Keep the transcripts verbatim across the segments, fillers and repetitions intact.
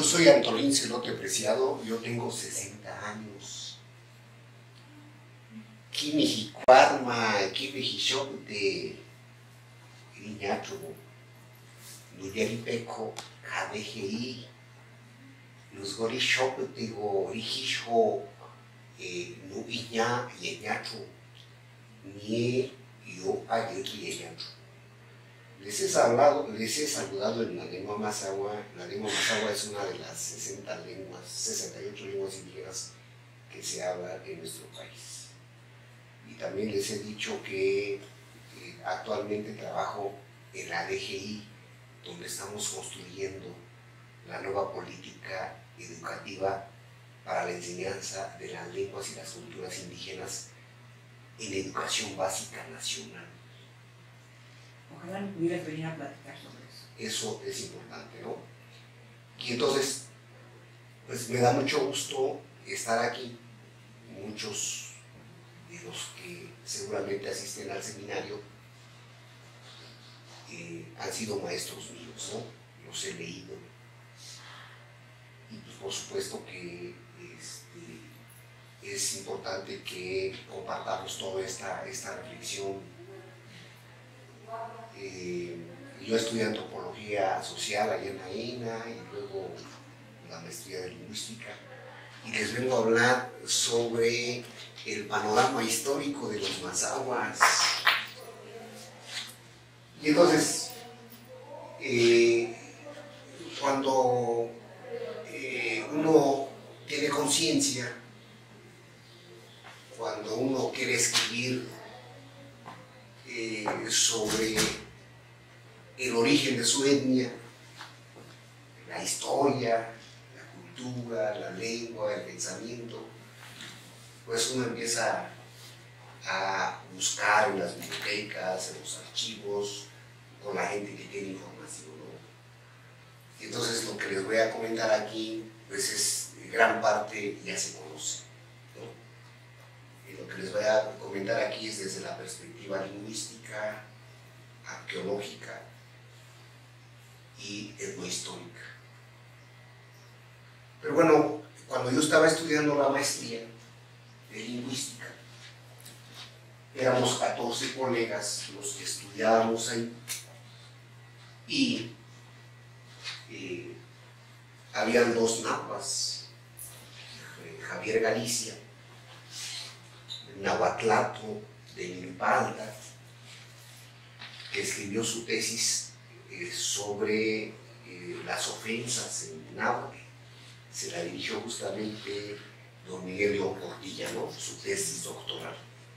soy Antolín Celote Preciado, yo tengo sesenta años. Kimijikuarma, Kimijishokute, Iriñacho, Nuyaripeco, K D G I, Luz Gorishokute, Orihisho, Nuiña, Yeñacho, Nie, Yo, Ayoto, Yeñacho. Les he, hablado, les he saludado en la lengua mazahua. La lengua mazahua es una de las sesenta lenguas, sesenta y ocho lenguas indígenas que se habla en nuestro país. Y también les he dicho que eh, actualmente trabajo en la D G I, donde estamos construyendo la nueva política educativa para la enseñanza de las lenguas y las culturas indígenas en educación básica nacional. Ojalá me pudieras venir a platicar sobre eso. Eso es importante, ¿no? Y entonces, pues me da mucho gusto estar aquí. Muchos de los que seguramente asisten al seminario eh, han sido maestros míos, ¿no? Los he leído. Y pues por supuesto que este, es importante que compartamos toda esta, esta reflexión. Eh, yo estudié antropología social allá en la I N A y luego la maestría de lingüística, y les vengo a hablar sobre el panorama histórico de los mazahuas. Y entonces, eh, cuando eh, uno tiene conciencia, cuando uno quiere escribir eh, sobre el origen de su etnia, la historia, la cultura, la lengua, el pensamiento, pues uno empieza a buscar en las bibliotecas, en los archivos, con la gente que tiene información, ¿no? Y entonces lo que les voy a comentar aquí, pues es gran parte ya se conoce, ¿no? Y lo que les voy a comentar aquí es desde la perspectiva lingüística, arqueológica y etnohistórica. Pero bueno, cuando yo estaba estudiando la maestría de lingüística, éramos catorce colegas los que estudiábamos ahí, y eh, habían dos nahuas, Javier Galicia, Nahuatlato de Milpalta, que escribió su tesis eh, sobre eh, las ofensas en náhuatl. Se la dirigió justamente don Miguel León Portilla, ¿no? Su tesis doctoral.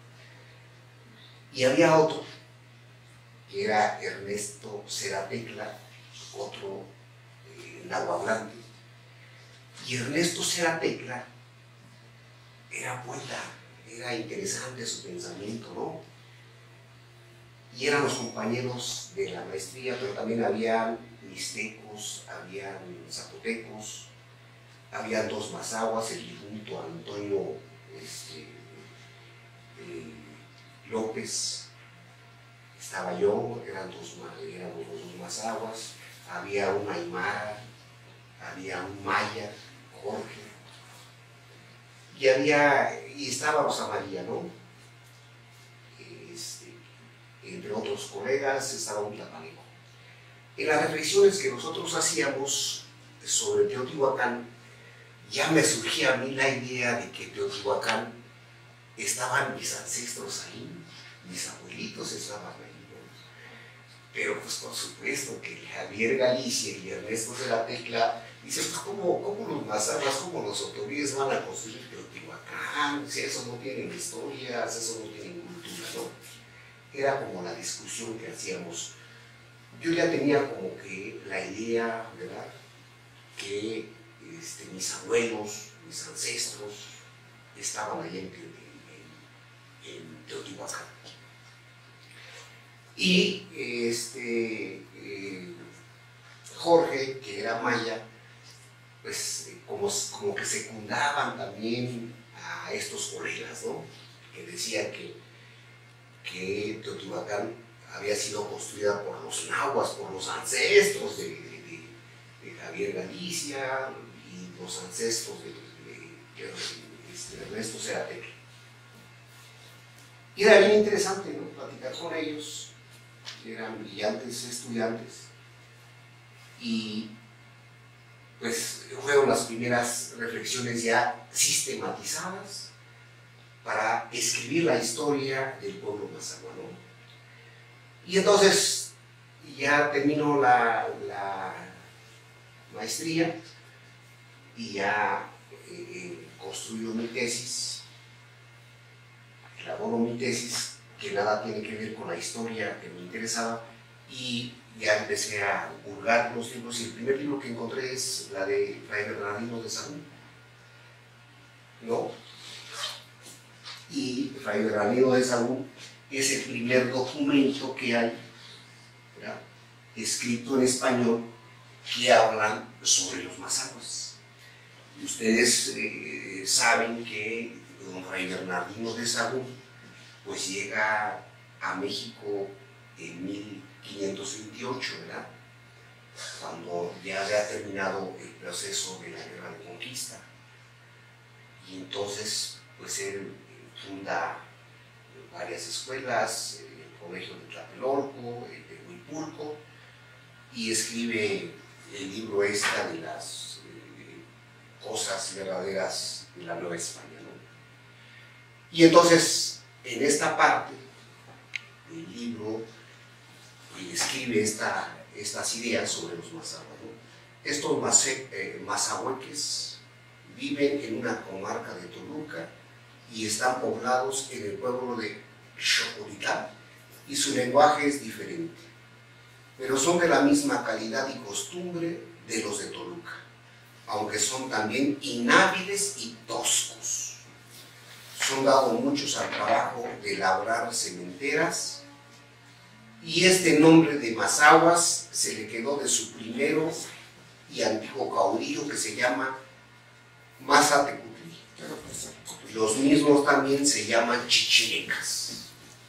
Y había otro, que era Ernesto Ceratecla, otro eh, nahuablante. Y Ernesto Ceratecla era poeta, era interesante su pensamiento, ¿no? Y eran los compañeros de la maestría, pero también habían mixtecos, habían zapotecos, habían dos mazahuas, el difunto Antonio este, eh, López, estaba yo, eran dos, éramos los dos mazahuas, había un aymara, había un maya, Jorge, y había, y estaba Rosa María, ¿no? Este, entre otros colegas estaba un tlapaneco. En las reflexiones que nosotros hacíamos sobre Teotihuacán, ya me surgía a mí la idea de que Teotihuacán estaban mis ancestros ahí, mis abuelitos estaban ahí, ¿no? Pero pues por supuesto que Javier Galicia y Ernesto Ceratecla dicen, pues ¿cómo, cómo los mazahuas, cómo los otomíes van a construir Teotihuacán? Si eso no tienen historia, si eso no tienen cultura, ¿no? Era como la discusión que hacíamos. Yo ya tenía como que la idea, ¿verdad?, que este, mis abuelos, mis ancestros estaban allá en, en, en Teotihuacán. Y este, eh, Jorge, que era maya, pues eh, como, como que secundaban también a estos colegas, ¿no? Que decían que, que Teotihuacán había sido construida por los nahuas, por los ancestros de, de, de, Javier Galicia y los ancestros de, de, de, de Ernesto Zerategui. Y era bien interesante, ¿no?, platicar con ellos. Eran brillantes estudiantes y pues fueron las primeras reflexiones ya sistematizadas para escribir la historia del pueblo mazahua, ¿no? Y entonces ya terminó la, la maestría y ya eh, construyo mi tesis, elaboro mi tesis, que nada tiene que ver con la historia que me interesaba, y ya empecé a hurgar los libros, y el primer libro que encontré es la de Fray Bernardino de Sahagún, ¿no? Y Fray Bernardino de Sahagún es el primer documento que hay, ¿verdad?, escrito en español, que hablan sobre los mazahuas. Y ustedes eh, saben que don Fray Bernardino de Sahagún pues llega a México en mil quinientos veintiocho, ¿verdad?, cuando ya había terminado el proceso de la guerra de conquista. Y entonces pues él funda varias escuelas, el colegio de Tlatelolco, el de Huipulco, y escribe el libro esta de las eh, cosas verdaderas de la Nueva España, ¿no? Y entonces, en esta parte del libro, eh, escribe esta, estas ideas sobre los mazahuas, ¿no? Estos mace, eh, mazahueques viven en una comarca de Toluca y están poblados en el pueblo de Xocotitlán, y su lenguaje es diferente, pero son de la misma calidad y costumbre de los de Toluca, aunque son también inhábiles y toscos. Son dados muchos al trabajo de labrar cementeras, y este nombre de mazahuas se le quedó de su primero y antiguo caudillo, que se llama Mazatecutli. Los mismos también se llaman chichimecas.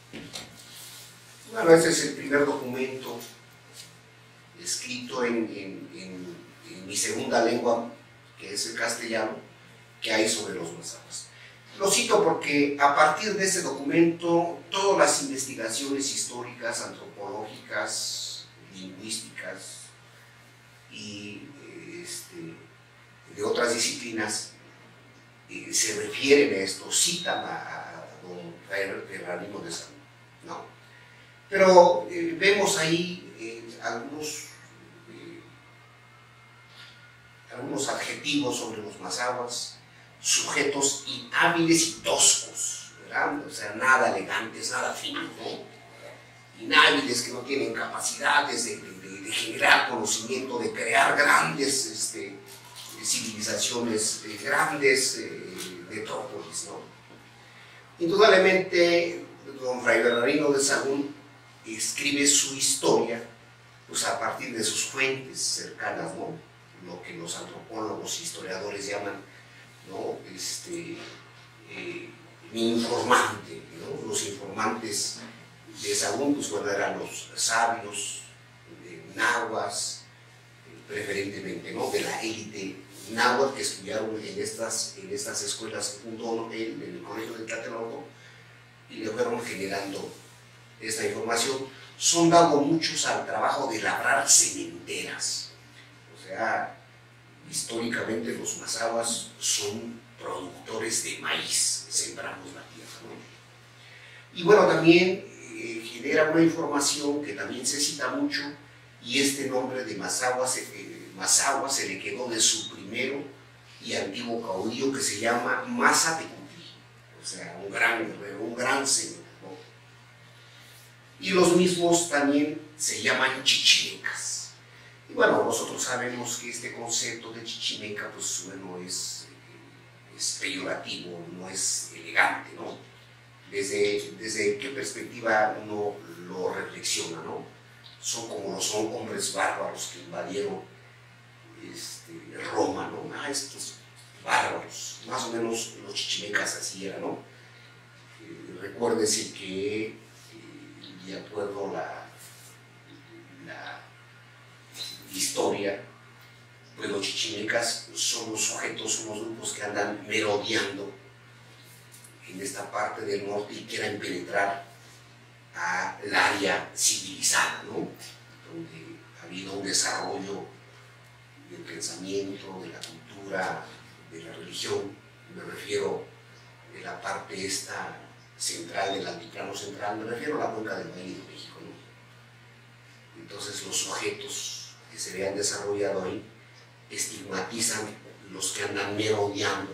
Bueno, ese es el primer documento escrito en, en, en, en mi segunda lengua, que es el castellano, que hay sobre los mazahuas. Lo cito porque a partir de ese documento todas las investigaciones históricas, antropológicas, lingüísticas y este, de otras disciplinas eh, se refieren a esto, citan a, a don Bernardino de Sahagún, ¿no? Pero eh, vemos ahí eh, algunos, eh, algunos adjetivos sobre los mazahuas: sujetos inhábiles y toscos, ¿verdad? O sea, nada elegantes, nada finos, ¿no? Inhábiles, que no tienen capacidades de, de, de generar conocimiento, de crear grandes este, civilizaciones, eh, grandes eh, metrópolis, ¿no? Indudablemente, don Fray Bernardino de Sahagún escribe su historia pues, a partir de sus fuentes cercanas, ¿no? Lo que los antropólogos e historiadores llaman, ¿no? este, eh, mi informante, ¿no? Los informantes de Sahagún, pues bueno, eran los sabios, eh, nahuas, eh, preferentemente, ¿no?, de la élite náhuatl, que estudiaron en estas, en estas escuelas que fundó él en el colegio de Tlatelolco, y le fueron generando esta información. Son dados muchos al trabajo de labrar cementeras. O sea, históricamente los mazahuas son productores de maíz, sembramos la tierra, ¿no? Y bueno, también eh, genera una información que también se cita mucho, y este nombre de Mazahua se, eh, Mazahua se le quedó de su primero y antiguo caudillo, que se llama Mazatecutli, o sea, un gran guerrero, un gran señor, ¿no? Y los mismos también se llaman chichimecas. Y bueno, nosotros sabemos que este concepto de chichimeca, pues bueno, es, es peyorativo, no es elegante, ¿no? Desde, desde qué perspectiva uno lo reflexiona, ¿no? Son como los son hombres bárbaros que invadieron este, Roma, ¿no? Ah, estos bárbaros, más o menos los chichimecas así eran, ¿no? Eh, recuérdese que, eh, de acuerdo a la, la historia, merodeando en esta parte del norte y quieran penetrar al área civilizada, ¿no? Donde ha habido un desarrollo del pensamiento, de la cultura, de la religión. Me refiero a la parte esta central del altiplano central, me refiero a la cuenca del Valle de México, ¿no? Entonces los sujetos que se vean desarrollado ahí estigmatizan los que andan merodeando,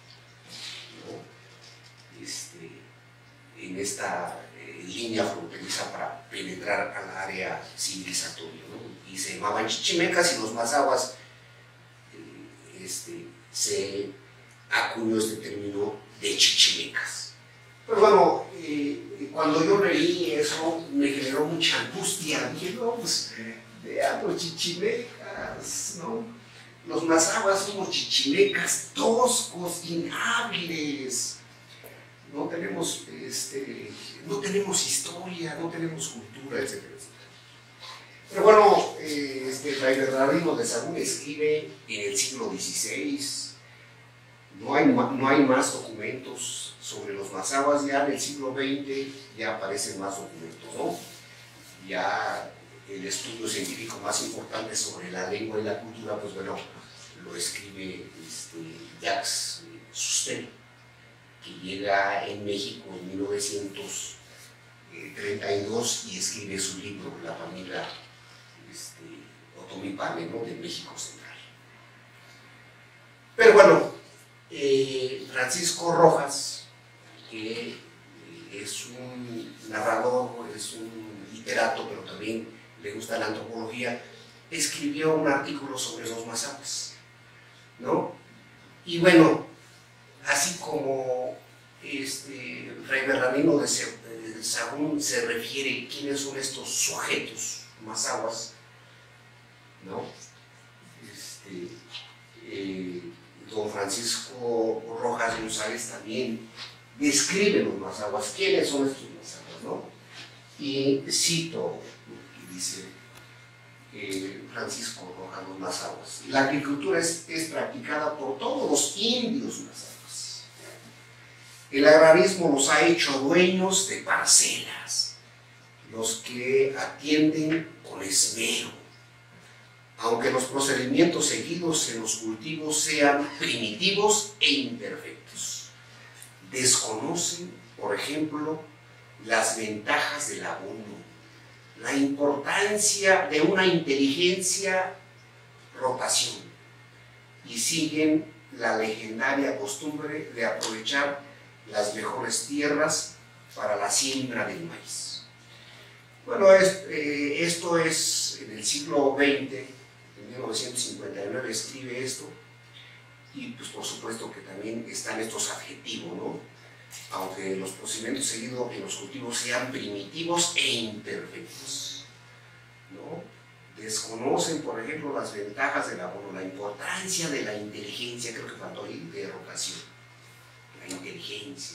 ¿no? Este, en esta eh, línea fronteriza para penetrar al área civilizatoria, ¿no? Y se llamaban chichimecas, y los mazahuas eh, este, se acuñó este término de chichimecas. Pero bueno, eh, cuando yo leí eso me generó mucha angustia. Dije, no, pues vean los chichimecas, ¿no? Los mazahuas somos chichimecas toscos, inhábiles. No tenemos, este, no tenemos historia, no tenemos cultura, etcétera, etcétera. Pero bueno, eh, este, Fray Bernardino de Sahagún escribe en el siglo dieciséis. No hay, no hay más documentos sobre los mazahuas. Ya en el siglo veinte ya aparecen más documentos, ¿no? Ya el estudio científico más importante sobre la lengua y la cultura, pues bueno, lo escribe este, Jacques Cousteau, que llega en México en mil novecientos treinta y dos y escribe su libro, La familia este, Otomipane, ¿no? De México Central. Pero bueno, eh, Francisco Rojas, que eh, es un narrador, es un literato, pero también le gusta la antropología, escribió un artículo sobre los mazahuas, ¿no? Y bueno, así como este, Fray Bernardino de Sahagún se refiere quiénes son estos sujetos mazahuas, ¿no? Este, eh, don Francisco Rojas González también describe los mazahuas, quiénes son estos mazahuas, ¿no? Y cito lo que dice eh, Francisco Rojas, los mazahuas. La agricultura es, es practicada por todos los indios mazahuas. El agrarismo los ha hecho dueños de parcelas, los que atienden con esmero, aunque los procedimientos seguidos en los cultivos sean primitivos e imperfectos. Desconocen, por ejemplo, las ventajas del abono, la importancia de una inteligencia rotación, y siguen la legendaria costumbre de aprovechar las mejores tierras para la siembra del maíz. Bueno, es, eh, esto es en el siglo veinte, en mil novecientos cincuenta y nueve escribe esto, y pues por supuesto que también están estos adjetivos, ¿no? Aunque los procedimientos seguidos en los cultivos sean primitivos e imperfectos, ¿no? Desconocen, por ejemplo, las ventajas del abono, la importancia de la inteligencia, creo que faltó ahí, de rotación, la inteligencia,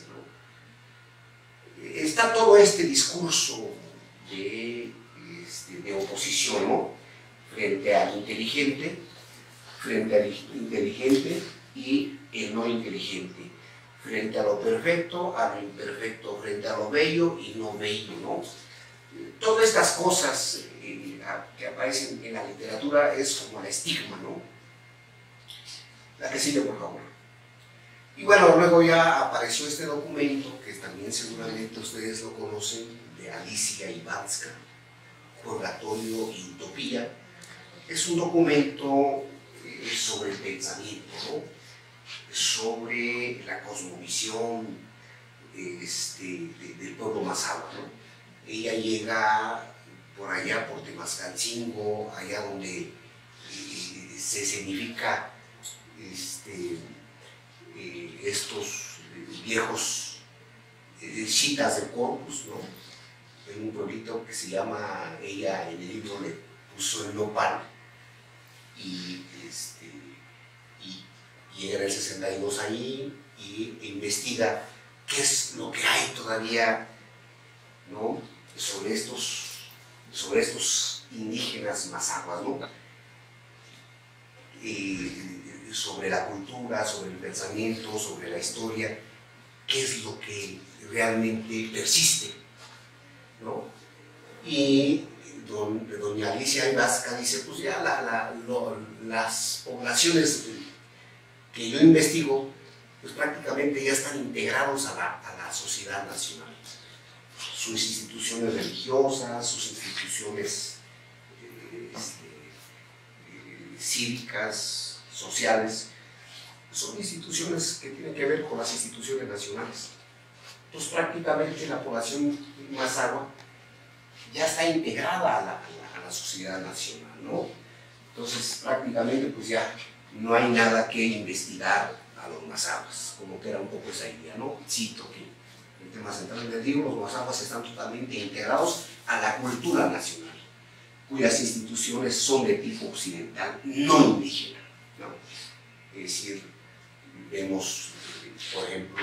¿no? Está todo este discurso de, este, de oposición, ¿no? Frente al inteligente, frente al inteligente y el no inteligente, frente a lo perfecto, a lo imperfecto, frente a lo bello y no bello, ¿no? Todas estas cosas eh, que aparecen en la literatura es como el estigma, ¿no? La que sigue, por favor. Y bueno, luego ya apareció este documento, que también seguramente ustedes lo conocen, de Alicia Ivanska, Purgatorio y Utopía. Es un documento eh, sobre el pensamiento, ¿no? Sobre la cosmovisión este, de, del pueblo mazahua, ¿no? Ella llega por allá, por Temascalcingo, allá donde eh, se significa este, eh, estos viejos eh, citas de Corpus, ¿no? En un pueblito que se llama, ella en el libro le puso el Nopal, y este, llega en el sesenta y dos allí y investiga qué es lo que hay todavía, ¿no? sobre, estos, sobre estos indígenas mazahuas, ¿no? Y sobre la cultura, sobre el pensamiento, sobre la historia, qué es lo que realmente persiste, ¿no? Y don, doña Alicia Ibasca dice, pues ya la, la, lo, las poblaciones que yo investigo, pues prácticamente ya están integrados a la, a la sociedad nacional. Sus instituciones religiosas, sus instituciones eh, este, eh, cívicas, sociales, son instituciones que tienen que ver con las instituciones nacionales. Entonces prácticamente la población mazahua ya está integrada a la, a la, a la sociedad nacional, ¿no? Entonces prácticamente pues ya no hay nada que investigar a los mazahuas, como que era un poco esa idea, ¿no? Cito que el tema central del libro, los mazahuas están totalmente integrados a la cultura nacional, cuyas instituciones son de tipo occidental, no indígena, ¿no? Es decir, vemos, por ejemplo,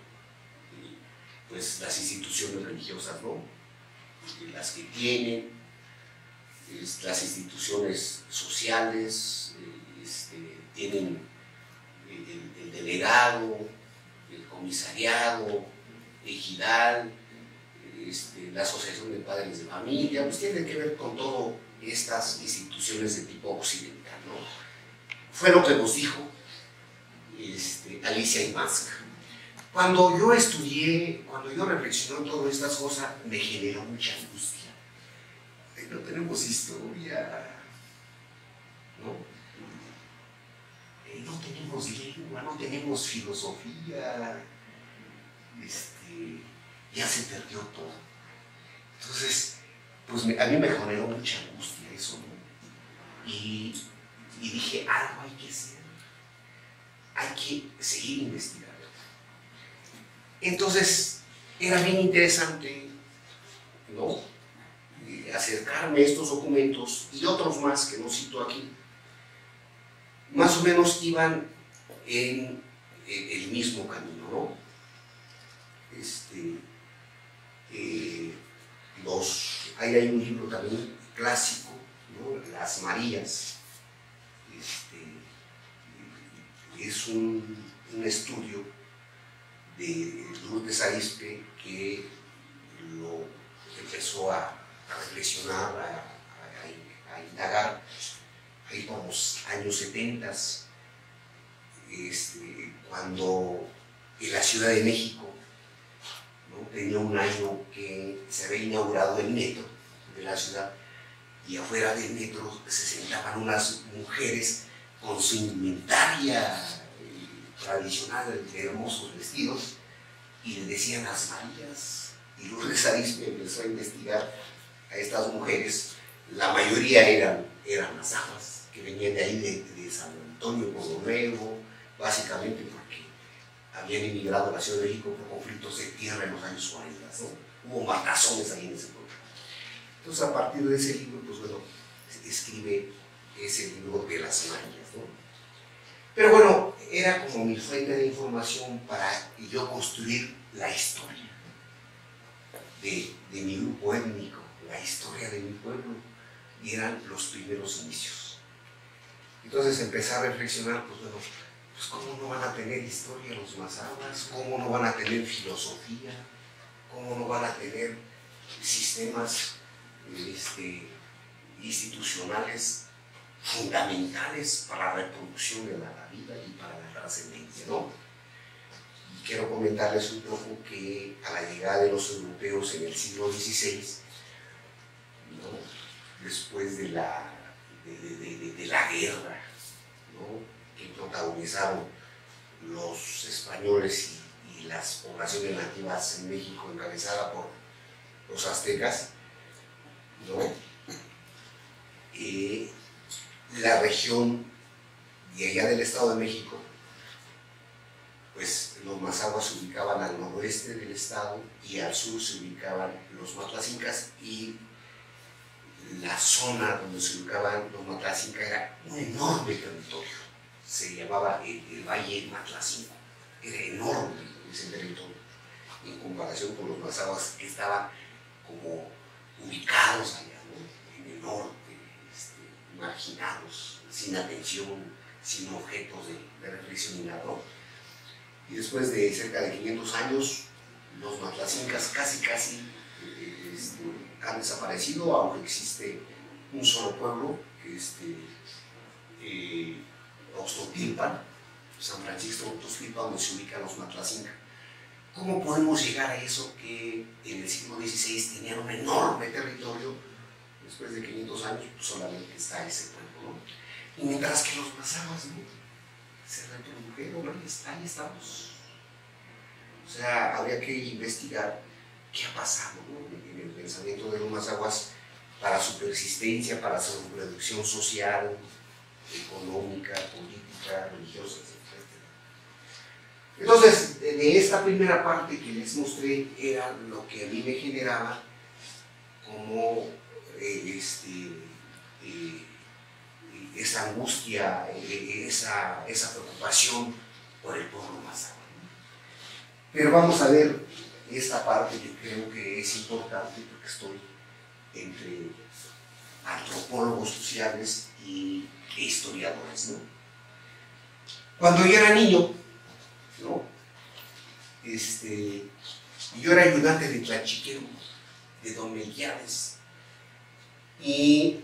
pues las instituciones religiosas, ¿no? Las que tienen, las instituciones sociales, este, tienen el, el delegado, el comisariado, ejidal, este, la asociación de padres de familia, pues tienen que ver con todas estas instituciones de tipo occidental, ¿no? Fue lo que nos dijo este, Alicia Ibasca. Cuando yo estudié, cuando yo reflexioné en todas estas cosas, me generó mucha angustia. No tenemos historia, ¿no? No tenemos lengua, no tenemos filosofía, este, ya se perdió todo. Entonces, pues me, a mí me generó mucha angustia eso, ¿no? Y, y dije, algo hay que hacer, hay que seguir investigando. Entonces, era bien interesante, ¿no?, acercarme a estos documentos y otros más que no cito aquí. Más o menos iban en el mismo camino, ¿no? Este, eh, los, ahí hay un libro también clásico, ¿no?, Las Marías. Este, es un, un estudio de Lourdes Arizpe que lo empezó a, a reflexionar, a, a, a indagar ahí por los años setenta, este, cuando en la Ciudad de México, ¿no?, tenía un año que se había inaugurado el metro de la ciudad, y afuera del metro se sentaban unas mujeres con su indumentaria tradicional de hermosos vestidos y le decían las Marías. Y Lourdes Arizpe empezó a investigar a estas mujeres. La mayoría eran, eran mazahuas que venían de ahí, de, de San Antonio Nuevo, básicamente porque habían emigrado a la Ciudad de México por conflictos de tierra en los años cuarenta, ¿no? Hubo matazones ahí en ese pueblo. Entonces, a partir de ese libro, pues bueno, escribe ese libro de las Marías, ¿no? Pero bueno, era como mi fuente de información para yo construir la historia de, de mi grupo étnico, la historia de mi pueblo, y eran los primeros inicios. Entonces empecé a reflexionar, pues bueno, pues cómo no van a tener historia los mazahuas, cómo no van a tener filosofía, cómo no van a tener sistemas este, institucionales fundamentales para la reproducción de la, la vida y para la trascendencia, ¿no? Y quiero comentarles un poco que a la llegada de los europeos en el siglo dieciséis, ¿no?, después de la, de, de, de, de la guerra, ¿no?, que protagonizaron los españoles y, y las poblaciones nativas en México, encabezada por los aztecas, ¿no?, eh, la región de allá del Estado de México, pues los mazahuas se ubicaban al noroeste del estado y al sur se ubicaban los matlacincas, y la zona donde se ubicaban los matlacincas era un enorme territorio, se llamaba el, el Valle Matlacinco, era enorme ese territorio en comparación con los mazahuas que estaban como ubicados allá, ¿no?, en el norte, este, marginados, sin atención, sin objetos de, de reflexión ni nada, ¿no? Y después de cerca de quinientos años, los matlacincas casi casi eh, este, han desaparecido, aunque existe un solo pueblo, este, eh, Oxtotilpan, San Francisco de Oxtotilpan, donde se ubican los matlacincas. ¿Cómo podemos llegar a eso que en el siglo dieciséis tenían un enorme territorio? Después de quinientos años pues solamente está ese pueblo, ¿no? Y mientras que los mazahuas, ¿no?, se reprodujeron, ahí, está, ahí estamos. O sea, habría que investigar qué ha pasado, ¿no?, en el pensamiento de los mazahuas para su persistencia, para su reproducción social, económica, política, religiosa, etcétera. Entonces, de esta primera parte que les mostré era lo que a mí me generaba como eh, este, eh, esa angustia, eh, esa, esa preocupación por el pueblo mazahua. Pero vamos a ver esta parte que creo que es importante porque estoy entre antropólogos sociales y historiadores, ¿no? Cuando yo era niño, ¿no?, este, yo era ayudante de tlachiquero, de don Melquiades, y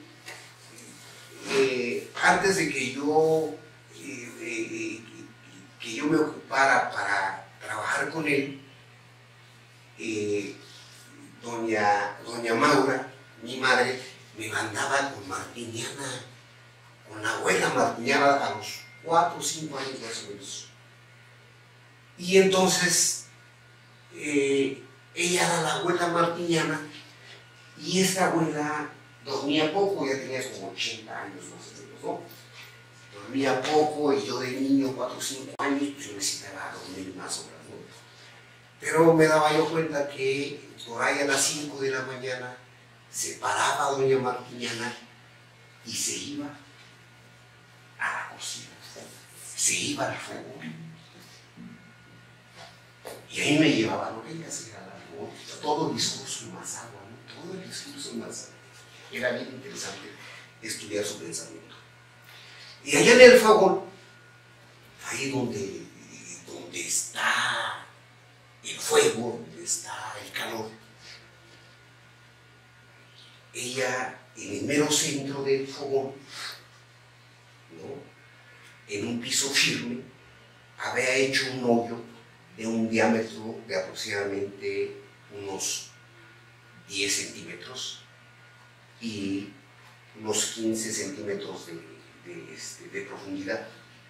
eh, antes de que yo, eh, eh, que yo me ocupara para trabajar con él, eh, doña, doña Maura, mi madre, me mandaba con Martiniana, con la abuela Martiniana, a los cuatro o cinco años más o menos. Y entonces eh, ella era la abuela Martiniana, y esta abuela dormía poco, ya tenía como ochenta años más o menos, ¿no? Dormía poco, y yo de niño, cuatro o cinco años, pues yo necesitaba dormir más horas, ¿no? Pero me daba yo cuenta que por ahí a las cinco de la mañana se paraba doña Martiniana y se iba a la cocina, se iba al fuego. Y ahí me llevaba, no quería hacer algo, todo el discurso en mazahua, ¿no? Todo el discurso en mazahua. Era bien interesante estudiar su pensamiento. Y allá en el fogón, ahí donde, donde está el fuego, donde está el calor, ella en el mero centro del fogón, ¿no?, en un piso firme, había hecho un hoyo de un diámetro de aproximadamente unos diez centímetros y unos quince centímetros de, de, este, de profundidad.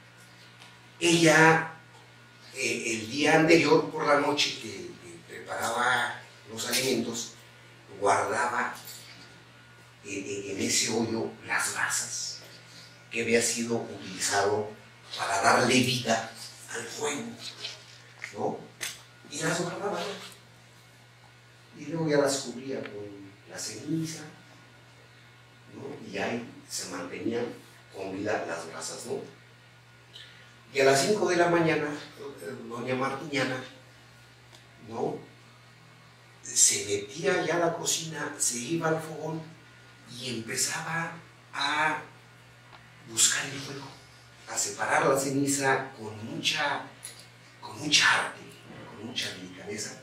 Ella, eh, el día anterior por la noche que, que preparaba los alimentos, guardaba eh, en ese hoyo las brasas que había sido utilizado para darle vida al fuego, ¿no? Y las guardaba, ¿no? Y luego ya las cubría con la ceniza, ¿no? Y ahí se mantenían con vida las brasas, ¿no? Y a las cinco de la mañana, doña Martiniana, ¿no?, se metía ya a la cocina, se iba al fogón y empezaba a buscar el fuego, a separar la ceniza con mucha, con mucha arte, con mucha delicadeza.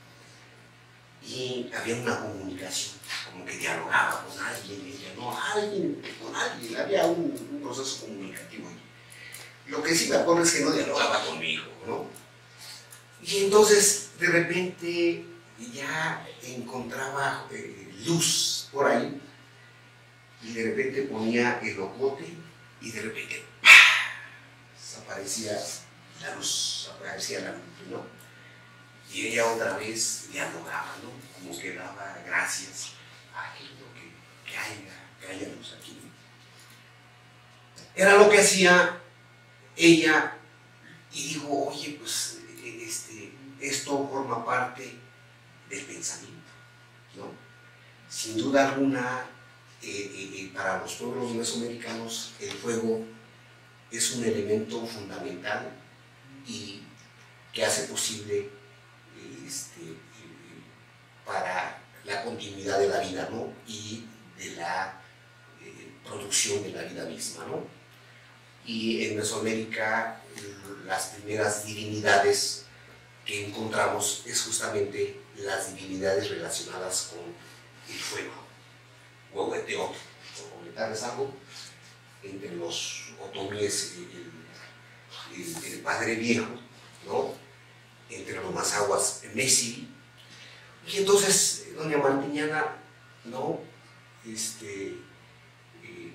Y había una comunicación, como que dialogaba con alguien, ella, no, alguien, con alguien, había un, un proceso comunicativo ahí. Lo que sí me acuerdo es que no dialogaba conmigo, ¿no? Y entonces, de repente, ya encontraba eh, luz por ahí, y de repente ponía el ocote, y de repente, ¡pah!, aparecía la luz, aparecía la luz, ¿no? Y ella otra vez dialogaba, ¿no?, como que daba gracias a aquello que, que haya, que haya luz aquí, ¿no? Era lo que hacía ella, y digo, oye, pues este, esto forma parte del pensamiento, ¿no? Sin duda alguna, eh, eh, para los pueblos mesoamericanos el fuego es un elemento fundamental y que hace posible este, eh, para la continuidad de la vida, ¿no?, y de la eh, producción de la vida misma, ¿no? y en Mesoamérica las primeras divinidades que encontramos es justamente las divinidades relacionadas con el fuego, Huehueteotl, por comentarles algo, entre los otomíes el, el, el Padre Viejo, ¿no? Entre los mazahuas Messi, y entonces doña Mantiñana, ¿no? Este, eh,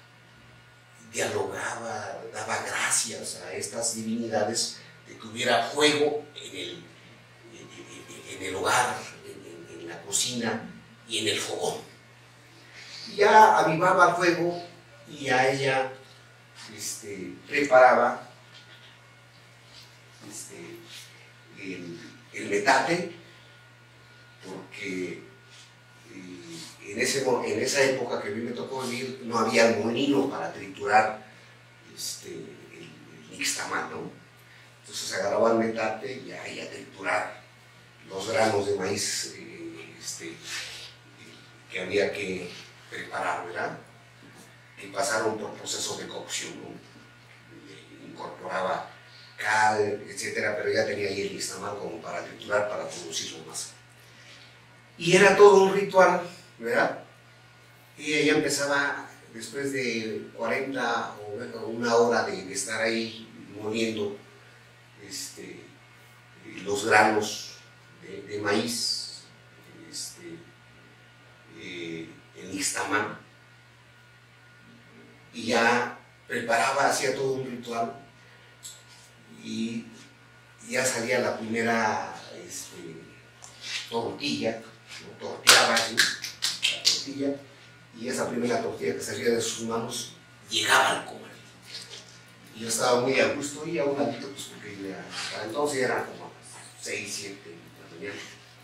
dialogaba, daba gracias a estas divinidades de que hubiera fuego en el, en, en el hogar, en, en, en la cocina y en el fogón. Y ya avivaba el fuego y a ella este, preparaba este, el, el metate, porque eh, en, ese, en esa época que a mí me tocó vivir no había molino para triturar este, el, el nixtamal, ¿no? Entonces agarraba el metate y ahí a triturar los granos de maíz eh, este, que había que preparar, ¿verdad? Que pasaron por procesos de cocción, ¿no? Incorporaba cal, etcétera, pero ya tenía ahí el nixtamal como para triturar, para producir la masa. Y era todo un ritual, ¿verdad? Y ella empezaba, después de cuarenta o una hora de, de estar ahí moliendo este, los granos de, de maíz, este, eh, el nixtamal, y ya preparaba, hacía todo un ritual, y ya salía la primera este, tortilla, ¿no? Torteaba así, la tortilla, y esa primera tortilla que salía de sus manos llegaba al comer. Y yo estaba muy a gusto y a un ladito, pues porque ya, para entonces eran como seis, siete de la mañana,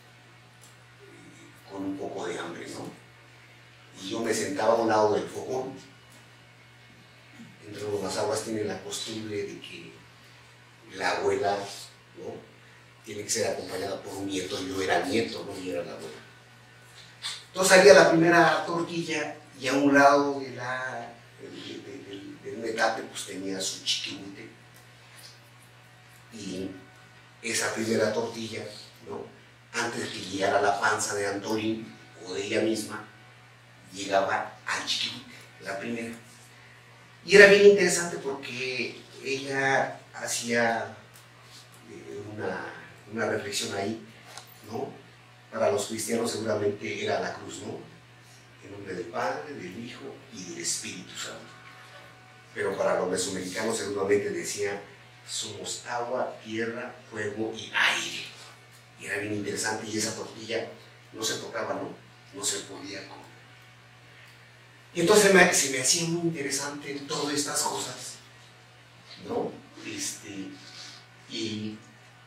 con un poco de hambre, ¿no? Y yo me sentaba a un lado del fogón. Entre los mazahuas tienen la costumbre de que la abuela, ¿no? Tiene que ser acompañada por un nieto. Yo era nieto, no, yo era la abuela. Entonces salía la primera tortilla y a un lado de la, del, del, del metate pues tenía su chiquihuite. Y esa primera tortilla, ¿no? Antes de que llegara a la panza de Antolín o de ella misma, llegaba al chiquihuite, la primera. Y era bien interesante porque ella hacía eh, una, una reflexión ahí, ¿no? Para los cristianos seguramente era la cruz, ¿no? En nombre del Padre, del Hijo y del Espíritu Santo. Pero para los mesoamericanos seguramente decía, somos agua, tierra, fuego y aire. Y era bien interesante, y esa tortilla no se tocaba, ¿no? No se podía comer. Y entonces me, se me hacía muy interesante todas estas cosas, ¿no? Este, y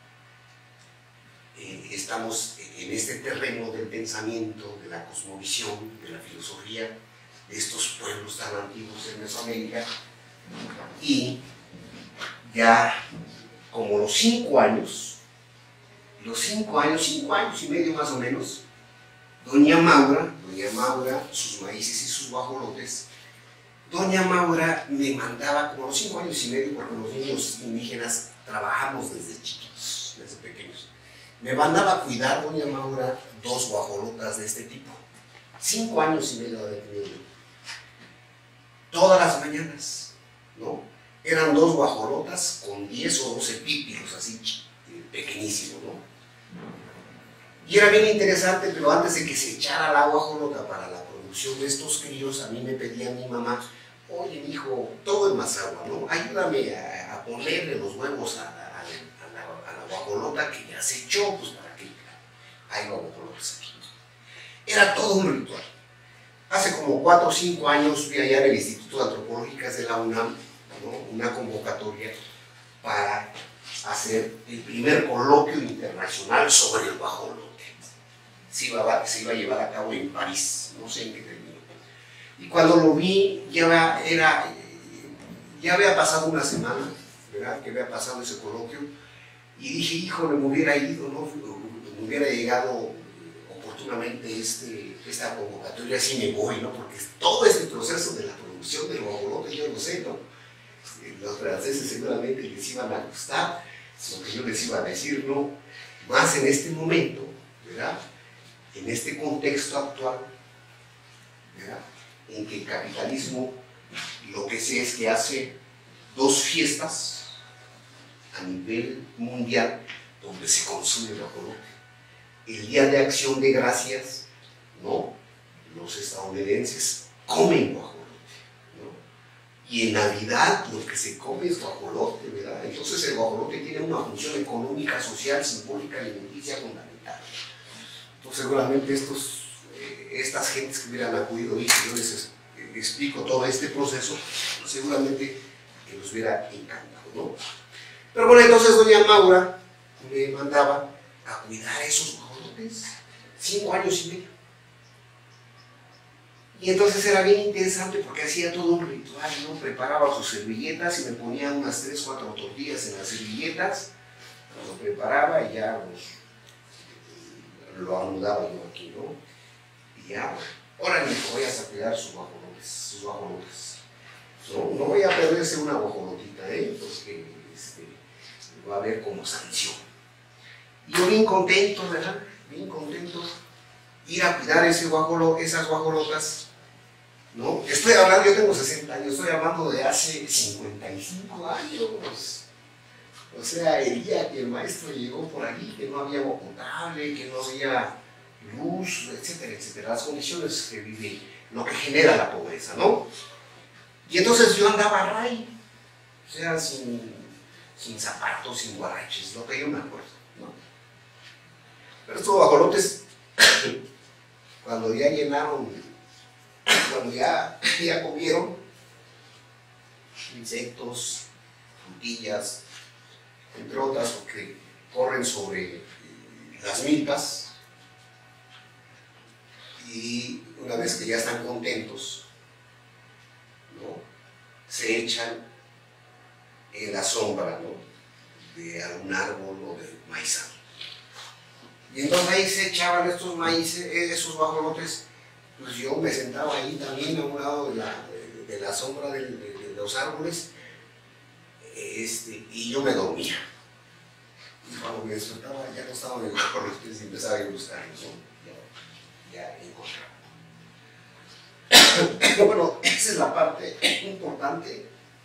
eh, estamos en este terreno del pensamiento, de la cosmovisión, de la filosofía, de estos pueblos tan antiguos en Mesoamérica, y ya como los cinco años, los cinco años, cinco años y medio más o menos, Doña Maura, Doña Maura, sus maíces y sus guajolotes, Doña Maura me mandaba, como los cinco años y medio, porque los niños indígenas trabajamos desde chiquitos, desde pequeños, me mandaba a cuidar Doña Maura dos guajolotas de este tipo. Cinco años y medio de haber tenido yo. Todas las mañanas, ¿no? Eran dos guajolotas con diez o doce pípilos, así pequeñísimos, ¿no? Y era bien interesante, pero antes de que se echara la guajolota para la producción de estos críos, a mí me pedía mi mamá, oye, mijo, todo es mazahua, ¿no? Ayúdame a, a ponerle los huevos a, a, a, la, a la guajolota que ya se echó, pues para que haya guajolotas aquí. Era todo un ritual. Hace como cuatro o cinco años fui allá en el Instituto de Antropológicas de la UNAM, ¿no? Una convocatoria para hacer el primer coloquio internacional sobre el guajolote. Se iba, se iba a llevar a cabo en París, no sé en qué terminó. Y cuando lo vi, ya, era, ya había pasado una semana, ¿verdad? Que había pasado ese coloquio, y dije, híjole, me hubiera ido, ¿no? Me hubiera llegado oportunamente este, esta convocatoria, así me voy, ¿no? Porque todo este proceso de la producción del guajolote, yo lo sé, ¿no? este, los franceses seguramente les iban a gustar lo que yo les iba a decir, ¿no? Más en este momento, ¿verdad? En este contexto actual, ¿verdad? En que el capitalismo, lo que sé es que hace dos fiestas a nivel mundial donde se consume el guajolote. El Día de Acción de Gracias, ¿no? Los estadounidenses comen guajolote, ¿no? Y en Navidad lo que se come es guajolote, ¿verdad? Entonces el guajolote tiene una función económica, social, simbólica, alimenticia fundamental. Entonces seguramente estos, eh, estas gentes que hubieran acudido y si yo les eh, explico todo este proceso, seguramente que los hubiera encantado, ¿no? Pero bueno, entonces doña Maura me mandaba a cuidar esos guajolotes, cinco años y medio. Y entonces era bien interesante porque hacía todo un ritual, ¿no? Preparaba sus servilletas y me ponía unas tres, cuatro tortillas en las servilletas, lo preparaba y ya los, lo anudaba yo aquí, ¿no? Y ya, ahora me voy a cuidar sus guajolotes, sus guajolotes. No, no voy a perderse una guajolotita, ¿eh? Porque este, va a haber como sanción. Y yo bien contento, ¿verdad? Bien contento. Ir a cuidar ese guajolo, esas guajolotas, ¿no? Estoy hablando, yo tengo sesenta años, estoy hablando de hace cincuenta y cinco años. O sea, el día que el maestro llegó por aquí, que no había agua potable, que no había luz, etcétera, etcétera. Las condiciones que vive, lo que genera la pobreza, ¿no? Y entonces yo andaba a ray, o sea, sin, sin zapatos, sin guaraches, lo que yo me acuerdo, ¿no? Pero estos guajolotes, cuando ya llenaron, cuando ya, ya comieron insectos, frutillas, entre otras, porque corren sobre las milpas, y una vez que ya están contentos, ¿no? Se echan en la sombra, ¿no? De algún árbol o de maizal. Y entonces ahí se echaban estos maíces, esos guajolotes. Pues yo me sentaba ahí también a un lado de la, de, de la sombra de, de, de los árboles, este, y yo me dormía. Y cuando me despertaba ya no estaban en los guajolotes y empezaba a buscarlos, ¿no? Ya, ya encontraba. Bueno, esa es la parte importante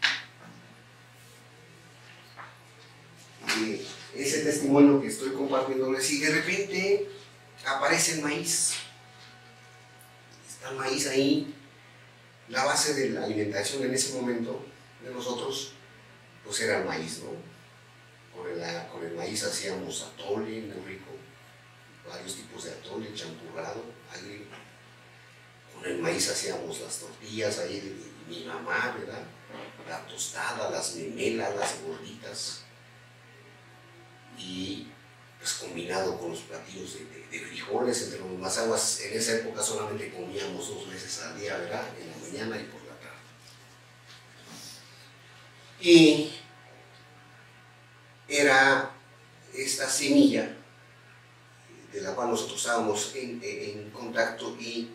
de ese testimonio que estoy compartiéndoles. Y de repente aparece el maíz. Está el maíz ahí. La base de la alimentación en ese momento de nosotros, pues era el maíz, ¿no? Con el, con el maíz hacíamos atole muy rico, varios tipos de atole, champurrado, agrio. Con el maíz hacíamos las tortillas ahí de, de mi mamá, ¿verdad? La tostada, las memelas, las gorditas. Y pues combinado con los platillos de, de, de frijoles, entre los mazaguas, en esa época solamente comíamos dos veces al día, ¿verdad? En la mañana y por la tarde. Y era esta semilla de la cual nosotros estábamos en, en contacto y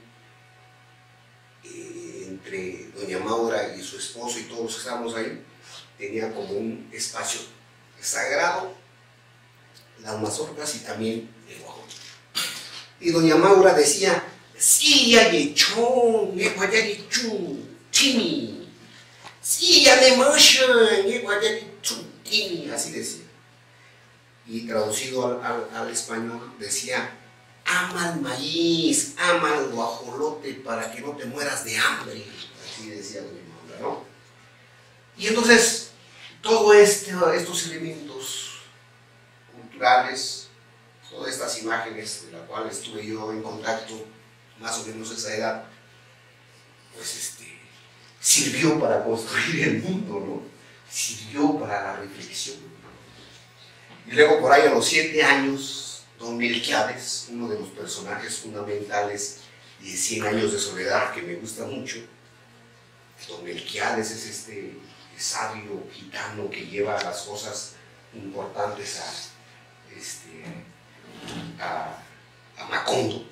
eh, entre doña Maura y su esposo y todos los que estábamos ahí, tenía como un espacio sagrado, las mazorcas y también el guajolote. Y doña Maura decía, sí, ya lechón, ya lechón, chini, sí, ya me machan, ya lechón, chini, así decía. Y traducido al, al, al español decía, ama el maíz, ama el guajolote para que no te mueras de hambre. Así decía doña Maura, ¿no? Y entonces, todos este, estos elementos culturales, todas estas imágenes de las cuales estuve yo en contacto, más o menos a esa edad, pues este, sirvió para construir el mundo, ¿no? Sirvió para la reflexión. Y luego por ahí a los siete años, don Melquiades, uno de los personajes fundamentales de Cien años de soledad que me gusta mucho, don Melquiades es este sabio gitano que lleva las cosas importantes a, este, a, a Macondo.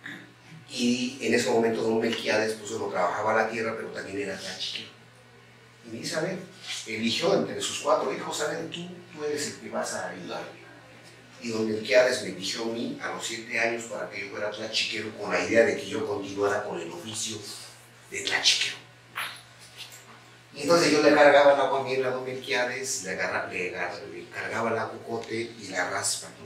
Y en ese momento don Melquiades pues no trabajaba la tierra, pero también era tlachiquero. Y me dice, a ver, eligió entre sus cuatro hijos, a ver, tú, tú eres el que vas a ayudarme. Y don Melquiades me eligió a mí a los siete años para que yo fuera tlachiquero con la idea de que yo continuara con el oficio de tlachiquero. Y entonces yo le cargaba el agua miel a don Melquiades, le, agarra, le, agarra, le cargaba el aguacote y la raspa, ¿no?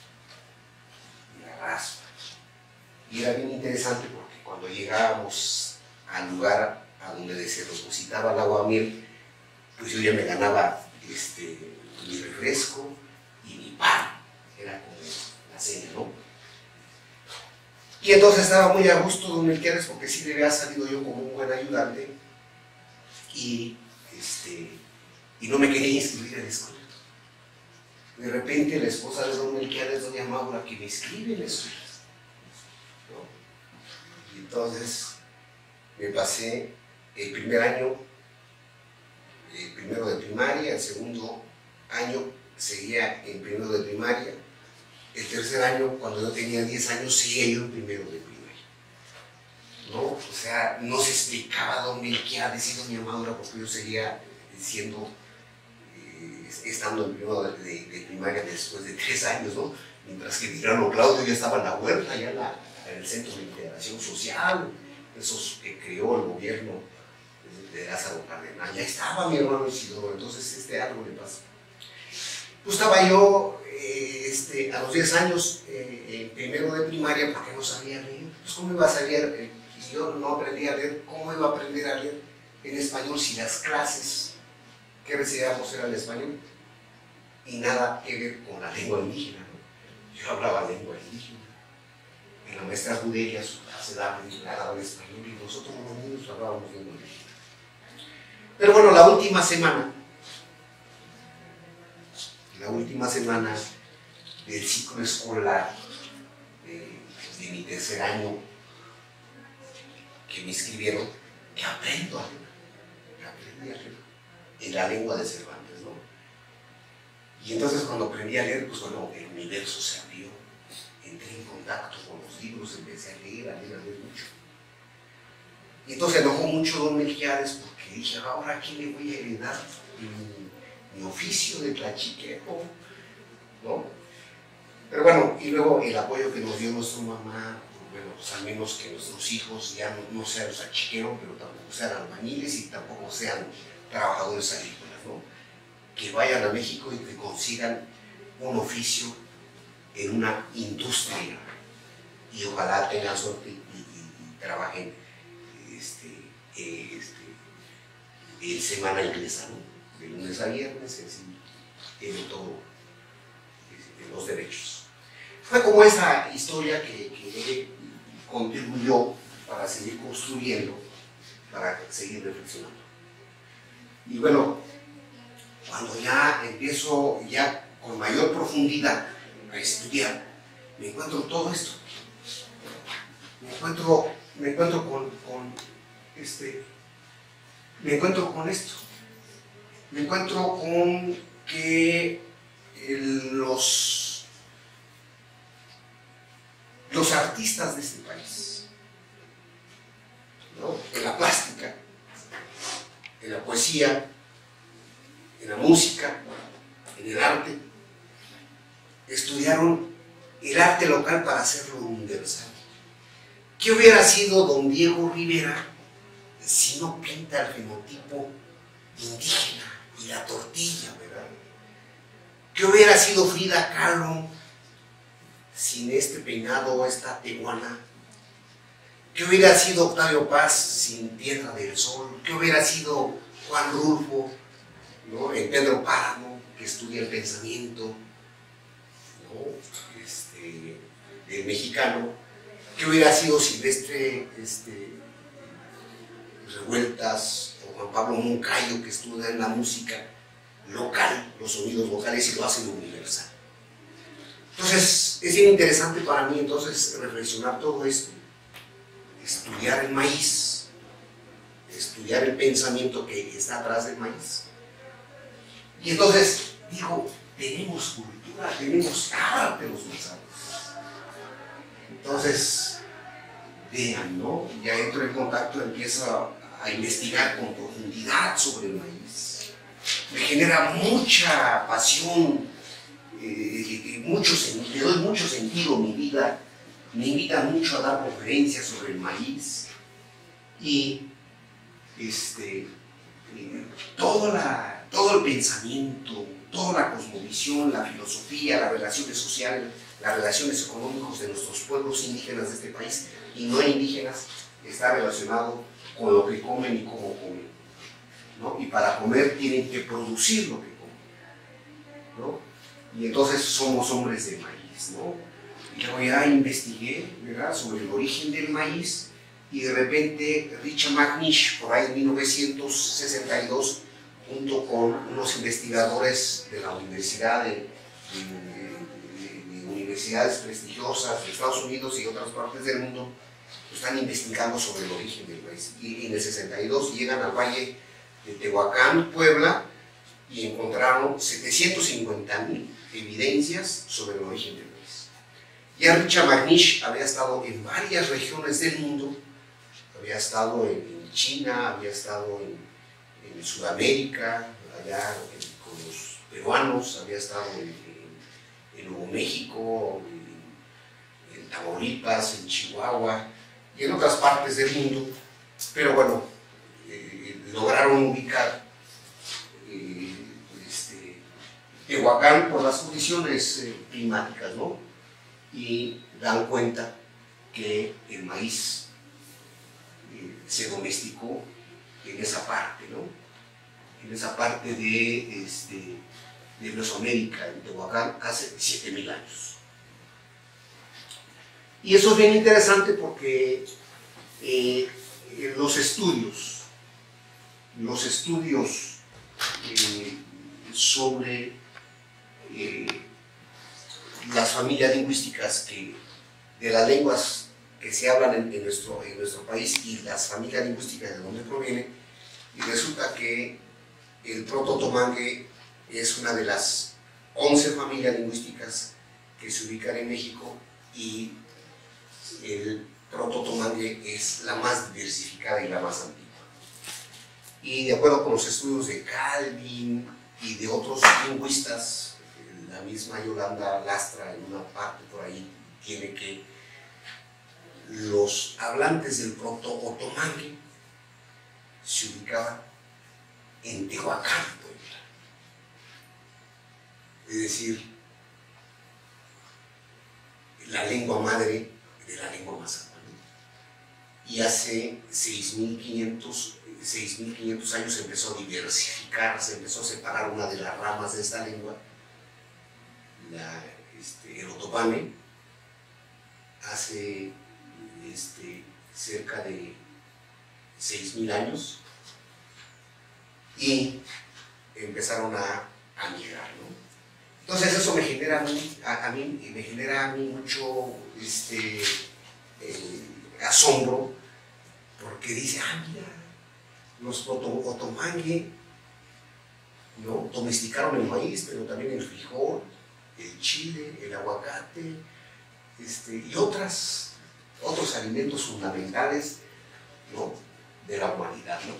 Y la raspa. Y era bien interesante porque cuando llegábamos al lugar a donde se depositaba el agua miel, pues yo ya me ganaba este, mi refresco y mi pan. Era como la cena, ¿no? Y entonces estaba muy a gusto don Melquiades porque sí le había salido yo como un buen ayudante y, este, y no me quería inscribir en la escuela. De repente la esposa de don Melquiades, doña Maura, que me inscribe en la escuela, ¿no? Y entonces me pasé el primer año, el primero de primaria, el segundo año seguía en primero de primaria, el tercer año, cuando yo tenía diez años, seguía yo en primero de primaria, ¿no? O sea, no se explicaba don Melquiades y doña Maura porque yo seguía siendo, eh, estando en primero de, de, de primaria después de tres años, ¿no? Mientras que Tirano Claudio ya estaba en la huerta, ya en, la, en el Centro de Integración Social, esos que creó el gobierno de Lázaro Cárdenas, ya estaba mi hermano Isidoro. Entonces este algo le pasa. Pues estaba yo eh, este, a los diez años eh, en primero de primaria porque no sabía leer. Pues ¿cómo iba a saber? Eh, si yo no aprendía a leer, ¿cómo iba a aprender a leer en español si las clases que recibíamos eran en español? Y nada que ver con la lengua indígena, ¿no? Yo hablaba lengua indígena. En la maestra Judelia su clase daba en español y nosotros los niños hablábamos lengua indígena. Pero bueno, la última semana, la última semana del ciclo escolar de, de mi tercer año que me inscribieron, que aprendo a leer, que aprendí a leer en la lengua de Cervantes, ¿no? Y entonces cuando aprendí a leer, pues bueno, el universo se abrió, entré en contacto con los libros, empecé a leer, a leer, a leer mucho. Y entonces enojó mucho don Melquiades porque dije, ahora ¿a quién le voy a heredar mi, mi oficio de tlachiquero? ¿No? Pero bueno, y luego el apoyo que nos dio nuestra mamá, bueno, pues al menos que nuestros hijos ya no, no sean tlachiqueros, pero tampoco sean albañiles y tampoco sean trabajadores agrícolas, ¿no? Que vayan a México y que consigan un oficio en una industria y ojalá tengan suerte y, y, y trabajen este, eh, este, en semana inglesa, ¿no? De lunes a viernes, y así tiene todo este, los derechos. Fue como esa historia que, que contribuyó para seguir construyendo, para seguir reflexionando. Y bueno, cuando ya empiezo ya con mayor profundidad a estudiar, me encuentro todo esto. Me encuentro, me encuentro con, con este, me encuentro con esto. Me encuentro con que el, los, los artistas de este país, ¿no? En la plástica, en la poesía, en la música, en el arte, estudiaron el arte local para hacerlo universal. ¿Qué hubiera sido don Diego Rivera si no pinta el fenotipo indígena y la tortilla, verdad? ¿Qué hubiera sido Frida Kahlo sin este peinado o esta tehuana? ¿Qué hubiera sido Octavio Paz sin Tierra del Sol? ¿Qué hubiera sido Juan Rulfo, ¿no? En Pedro Páramo, que estudia el pensamiento, ¿no? este, del mexicano? ¿Qué hubiera sido Silvestre este, Revueltas o Juan Pablo Moncayo, que estudia en la música local, los sonidos vocales, y lo hacen universal? Entonces es bien interesante para mí entonces reflexionar todo esto, estudiar el maíz, estudiar el pensamiento que está atrás del maíz. Y entonces digo, tenemos cultura, tenemos arte los mensajes. Entonces, vean, ¿no? Ya entro en contacto, empiezo a, a investigar con profundidad sobre el maíz. Me genera mucha pasión, eh, mucho, le doy mucho sentido a mi vida, me invita mucho a dar conferencias sobre el maíz y este, eh, todo, la, todo el pensamiento, toda la cosmovisión, la filosofía, las relaciones sociales, las relaciones económicas de nuestros pueblos indígenas de este país y no indígenas está relacionado con lo que comen y cómo comen, ¿no? Y para comer tienen que producir lo que comen, ¿no? Y entonces somos hombres de maíz, ¿no? Y luego ya investigué, ¿verdad?, sobre el origen del maíz y de repente Richard McNish, por ahí en mil novecientos sesenta y dos, junto con unos investigadores de la universidad de, de, de, de universidades prestigiosas de Estados Unidos y otras partes del mundo, están investigando sobre el origen del maíz. Y en el sesenta y dos llegan al valle de Tehuacán, Puebla, y encontraron setecientas cincuenta mil evidencias sobre el origen del maíz. Ya Richard McNish había estado en varias regiones del mundo, había estado en China, había estado en, en Sudamérica, allá en, con los peruanos, había estado en, en, en Nuevo México, en, en Tamaulipas, en Chihuahua y en otras partes del mundo, pero bueno, eh, lograron ubicar eh, este, Tehuacán por las condiciones eh, climáticas, ¿no? Y dan cuenta que el maíz eh, se domesticó en esa parte, ¿no? En esa parte de, este, de Mesoamérica, en Tehuacán, hace siete mil años. Y eso es bien interesante porque eh, los estudios, los estudios eh, sobre eh, las familias lingüísticas que, de las lenguas que se hablan en, en, nuestro, en nuestro país y las familias lingüísticas de donde provienen, y resulta que el proto-otomangue es una de las once familias lingüísticas que se ubican en México y el proto-otomangue es la más diversificada y la más antigua. Y de acuerdo con los estudios de Calvin y de otros lingüistas, la misma Yolanda Lastra en una parte por ahí tiene que los hablantes del proto-otomangue se ubicaban en Tehuacán, Puebla. Es decir, la lengua madre de la lengua mazahua, ¿no? Y hace seis mil quinientos años se empezó a diversificar, se empezó a separar una de las ramas de esta lengua, la, este, el otopane, hace este, cerca de seis mil años, y empezaron a, a migrar, ¿no? Entonces eso me genera a mí, a, a mí, me genera a mí mucho este, eh, asombro, porque dice, ah, mira, los otomangue, ¿no?, domesticaron el maíz, pero también el frijol, el chile, el aguacate, este, y otras, otros alimentos fundamentales, ¿no?, de la humanidad, ¿no?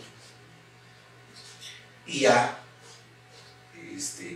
Y ya, este,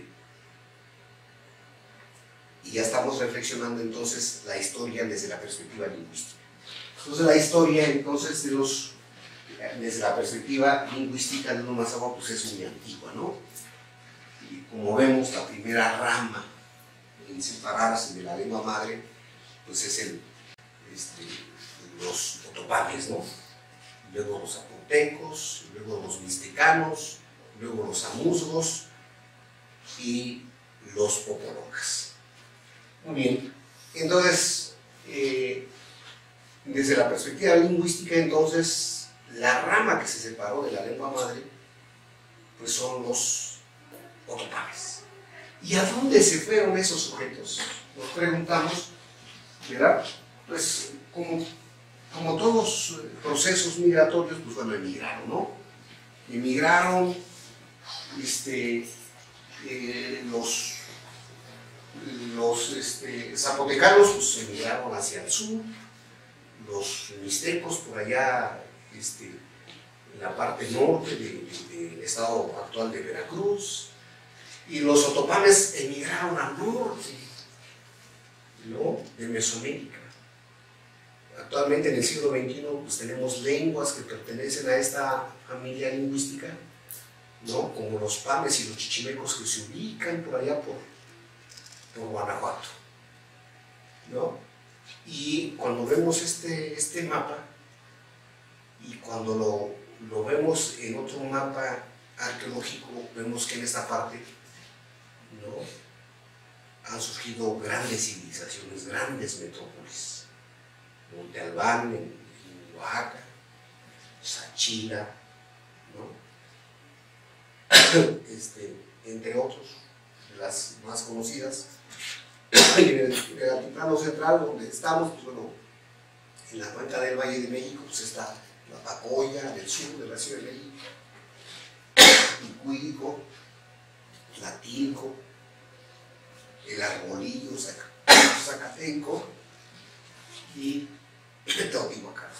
y ya estamos reflexionando entonces la historia desde la perspectiva lingüística. Entonces la historia entonces de los, desde la perspectiva lingüística de los mazahua, pues es muy antigua, ¿no? Y como vemos, la primera rama en separarse de la lengua madre, pues es el, este, los otopanes, ¿no? Luego los zapotecos, luego los mixtecanos, luego los amuzgos y los popolocas. Muy bien, entonces, eh, desde la perspectiva lingüística, entonces, la rama que se separó de la lengua madre, pues son los otopanes. ¿Y a dónde se fueron esos sujetos? Nos preguntamos, ¿verdad? Pues, como, como todos procesos migratorios, pues bueno, emigraron, ¿no? Emigraron, este, eh, los Los este, zapotecanos pues, se emigraron hacia el sur, los mixtecos por allá este, en la parte norte del de, de estado actual de Veracruz, y los otomanes emigraron al norte, ¿no?, de Mesoamérica. Actualmente en el siglo veintiuno pues tenemos lenguas que pertenecen a esta familia lingüística, ¿no?, como los pames y los chichimecos, que se ubican por allá por, por Guanajuato, ¿no? Y cuando vemos este, este mapa, y cuando lo, lo vemos en otro mapa arqueológico, vemos que en esta parte, ¿no?, han surgido grandes civilizaciones, grandes metrópolis. Monte Albán, en, en Oaxaca, Sachila, ¿no? este, entre otros, las más conocidas. Y en el, en el altiplano central, donde estamos, pues bueno, en la cuenca del Valle de México, pues está la Pacoya, del sur de la Ciudad de México, Picuilco, Tlatilco, el Arbolillo, Zacatenco y Teotihuacán.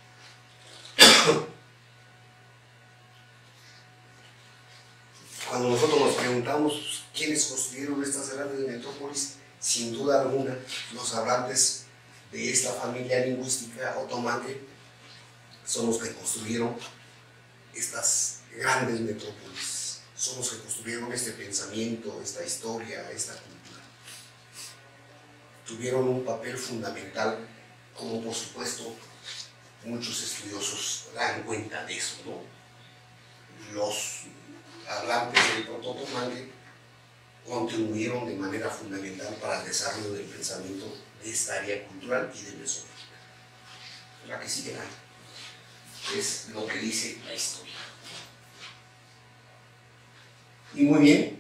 Cuando nosotros nos preguntamos quiénes construyeron estas grandes metrópolis, sin duda alguna, los hablantes de esta familia lingüística otomane son los que construyeron estas grandes metrópolis, son los que construyeron este pensamiento, esta historia, esta cultura. Tuvieron un papel fundamental, como por supuesto muchos estudiosos dan cuenta de eso, ¿no? Los hablantes del proto-otomane contribuyeron de manera fundamental para el desarrollo del pensamiento de esta área cultural y de Mesoamérica. La que sigue ahí es lo que dice la historia. Y muy bien,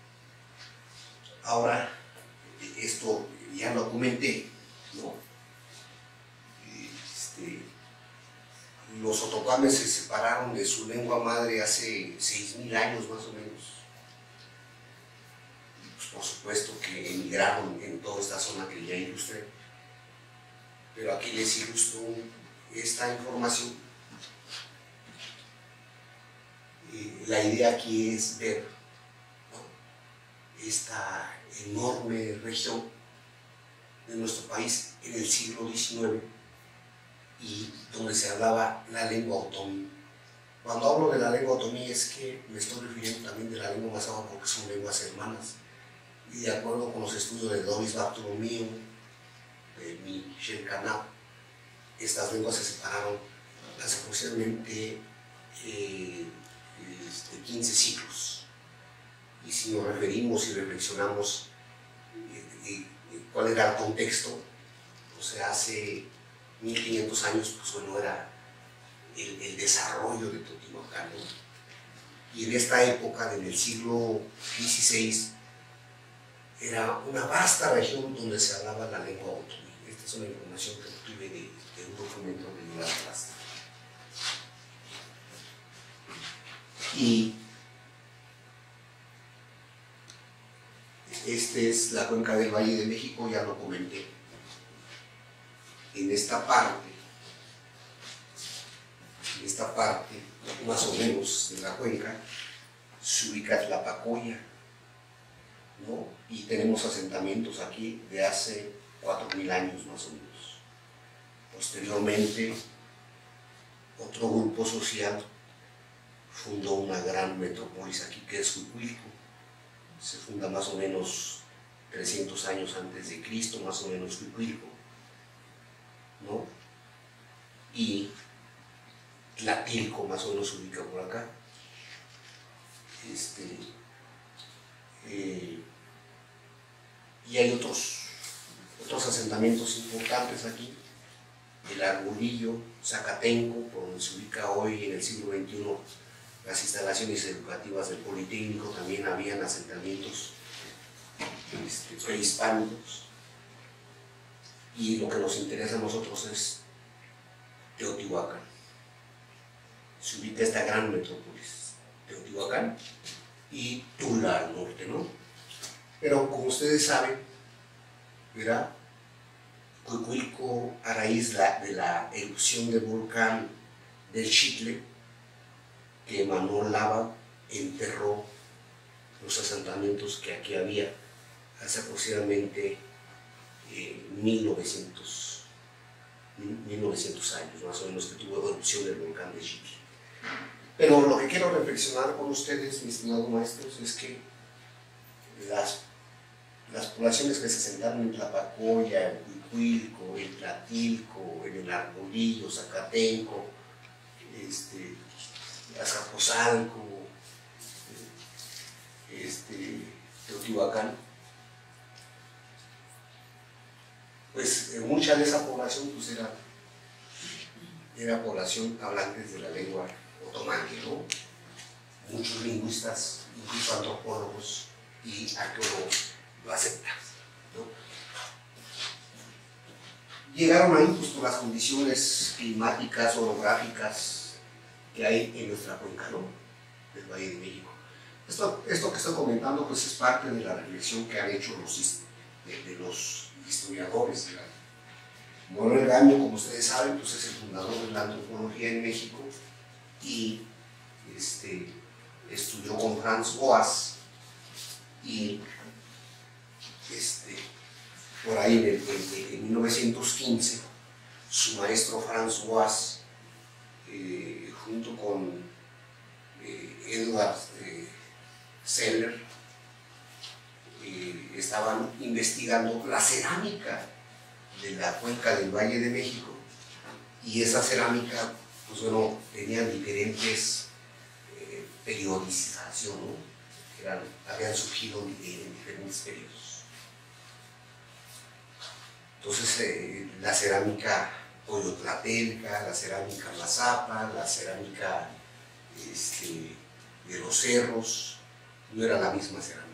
ahora esto ya lo comenté, ¿no? Este, los otomanes se separaron de su lengua madre hace seis mil años más o menos. Pues por supuesto que emigraron en toda esta zona que ya ilustré, pero aquí les ilustro esta información. Eh, la idea aquí es ver, ¿no?, esta enorme región de nuestro país en el siglo diecinueve, y donde se hablaba la lengua otomí. Cuando hablo de la lengua otomí es que me estoy refiriendo también de la lengua mazahua, porque son lenguas hermanas. Y de acuerdo con los estudios de Doris Bartolomeo, de Michel Canap, estas lenguas se separaron hace aproximadamente eh, este, quince siglos. Y si nos referimos y reflexionamos eh, eh, cuál era el contexto, o sea, hace mil quinientos años, pues bueno, era el, el desarrollo de Teotihuacán, ¿no? Y en esta época, en el siglo dieciséis, era una vasta región donde se hablaba la lengua otomí. Esta es una información que obtuve de, de un documento de la clase. Y esta es la cuenca del Valle de México, ya lo comenté. En esta parte, en esta parte, más o menos de la cuenca, se ubica Tlapacoya, ¿no? Y tenemos asentamientos aquí de hace cuatro mil años más o menos. Posteriormente, otro grupo social fundó una gran metrópolis aquí, que es Cuicuilco. Se funda más o menos trescientos años antes de Cristo, más o menos Cuicuilco, ¿no? Y Tlatilco más o menos se ubica por acá. Este, eh, y hay otros, otros asentamientos importantes aquí. El Arbolillo, Zacatenco, por donde se ubica hoy en el siglo veintiuno las instalaciones educativas del Politécnico. También habían asentamientos este, prehispánicos. Y lo que nos interesa a nosotros es Teotihuacán. Se ubica esta gran metrópolis, Teotihuacán, y Tula al norte, ¿no? Pero como ustedes saben, ¿verdad? Cuicuilco, a raíz la, de la erupción del volcán del Xitle, que Manuel Lava enterró los asentamientos que aquí había hace aproximadamente eh, mil novecientos años, más o menos, que tuvo erupción del volcán de Chiqui. Pero lo que quiero reflexionar con ustedes, mis estimados maestros, es que las, las poblaciones que se sentaron en Tlapacoya, en Cuicuilco, en Tlatilco, en el Arbolillo, Zacatenco, este, Azcapotzalco, este, Teotihuacán, pues mucha de esa población pues era, era población hablantes de la lengua otomani, ¿no? Muchos lingüistas, incluso antropólogos y arqueólogos lo aceptan, ¿no? Llegaron ahí pues por las condiciones climáticas, orográficas que hay en nuestra cuenca, ¿no? Del Valle de México. Esto, esto que estoy comentando pues es parte de la reflexión que han hecho los, de, de los historiadores. Manuel Gamio, como ustedes saben, pues es el fundador de la antropología en México y este, estudió con Franz Boas y este, por ahí en, el, en, en mil novecientos quince su maestro Franz Boas eh, junto con eh, Edward eh, Seller eh, estaban investigando la cerámica de la cuenca del Valle de México, y esa cerámica, pues bueno, tenían diferentes eh, periodización, ¿no? Eran, habían surgido en, en diferentes periodos. Entonces, eh, la cerámica Coyotlatenca, la cerámica Mazapa, la cerámica este, de los cerros, no era la misma cerámica.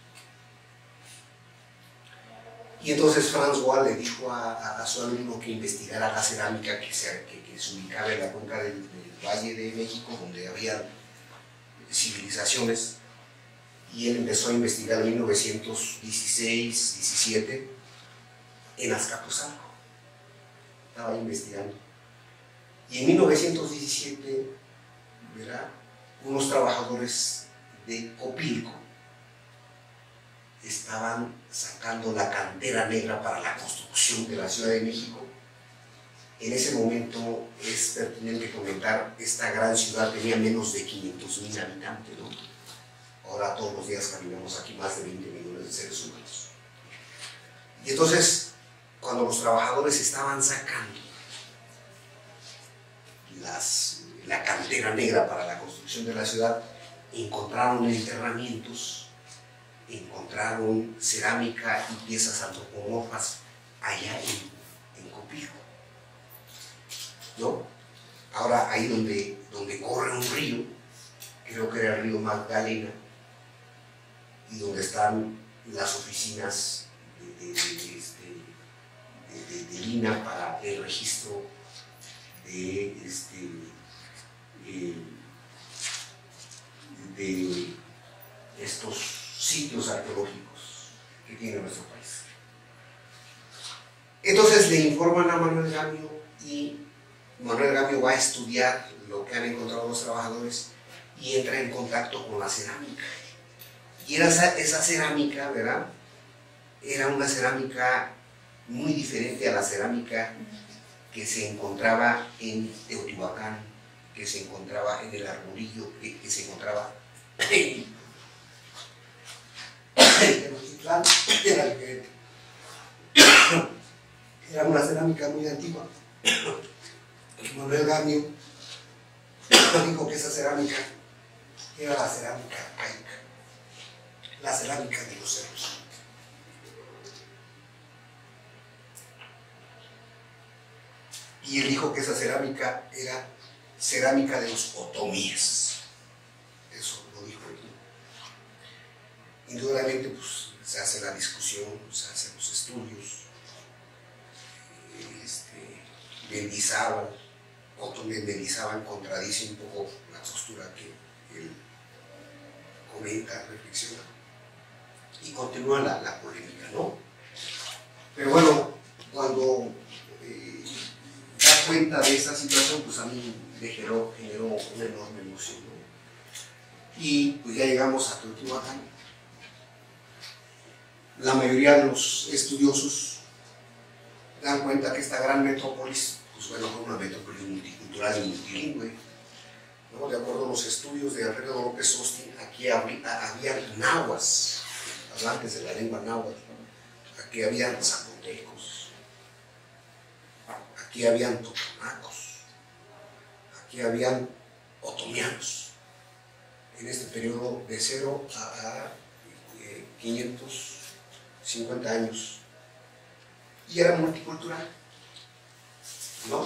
Y entonces Franz Boas le dijo a, a, a su alumno que investigara la cerámica que se, que, que se ubicaba en la cuenca del, del Valle de México, donde había civilizaciones, y él empezó a investigar en mil novecientos dieciséis diecisiete en Azcapotzalco. Estaba investigando. Y en mil novecientos diecisiete, ¿verdad?, unos trabajadores de Copilco estaban sacando la cantera negra para la construcción de la Ciudad de México. En ese momento es pertinente comentar, esta gran ciudad tenía menos de quinientos mil habitantes, ¿no? Ahora todos los días caminamos aquí más de veinte millones de seres humanos. Y entonces, cuando los trabajadores estaban sacando las, la cantera negra para la construcción de la ciudad, encontraron enterramientos, encontraron cerámica y piezas antropomorfas allá en, en Copilco, ¿no? Ahora, ahí donde, donde corre un río, creo que era el río Magdalena, y donde están las oficinas de, de, de, de, de, de, de Lina para el registro de, este, eh, de estos sitios arqueológicos que tiene nuestro país. Entonces le informan a Manuel Gamio y Manuel Gamio va a estudiar lo que han encontrado los trabajadores y entra en contacto con la cerámica. Y era esa, esa cerámica, ¿verdad?, era una cerámica muy diferente a la cerámica que se encontraba en Teotihuacán, que se encontraba en el Arbolillo, que, que se encontraba en Tenochtitlán. Era diferente. Era una cerámica muy antigua. Manuel Gamio dijo que esa cerámica era la cerámica arcaica, la cerámica de los cerros. Y él dijo que esa cerámica era cerámica de los otomíes. Eso lo dijo él. Indudablemente, pues, se hace la discusión, se hacen los estudios. Este, Mendizábal, Otto Mendizábal contradice un poco la postura que él comenta, reflexiona, y continúa la, la polémica, ¿no? Pero bueno, cuando eh, da cuenta de esta situación, pues a mí me generó, generó una enorme emoción, ¿no? Y pues ya llegamos a Teotihuacán. La mayoría de los estudiosos dan cuenta que esta gran metrópolis, pues bueno, fue una metrópolis multicultural y multilingüe, ¿no? De acuerdo a los estudios de Alfredo López Austin, aquí había, había nahuas, hablantes de la lengua náhuatl, aquí habían zapotecos, aquí habían totonacos, aquí habían otomianos, en este periodo de cero a, a eh, quinientos cincuenta años, y era multicultural, ¿no?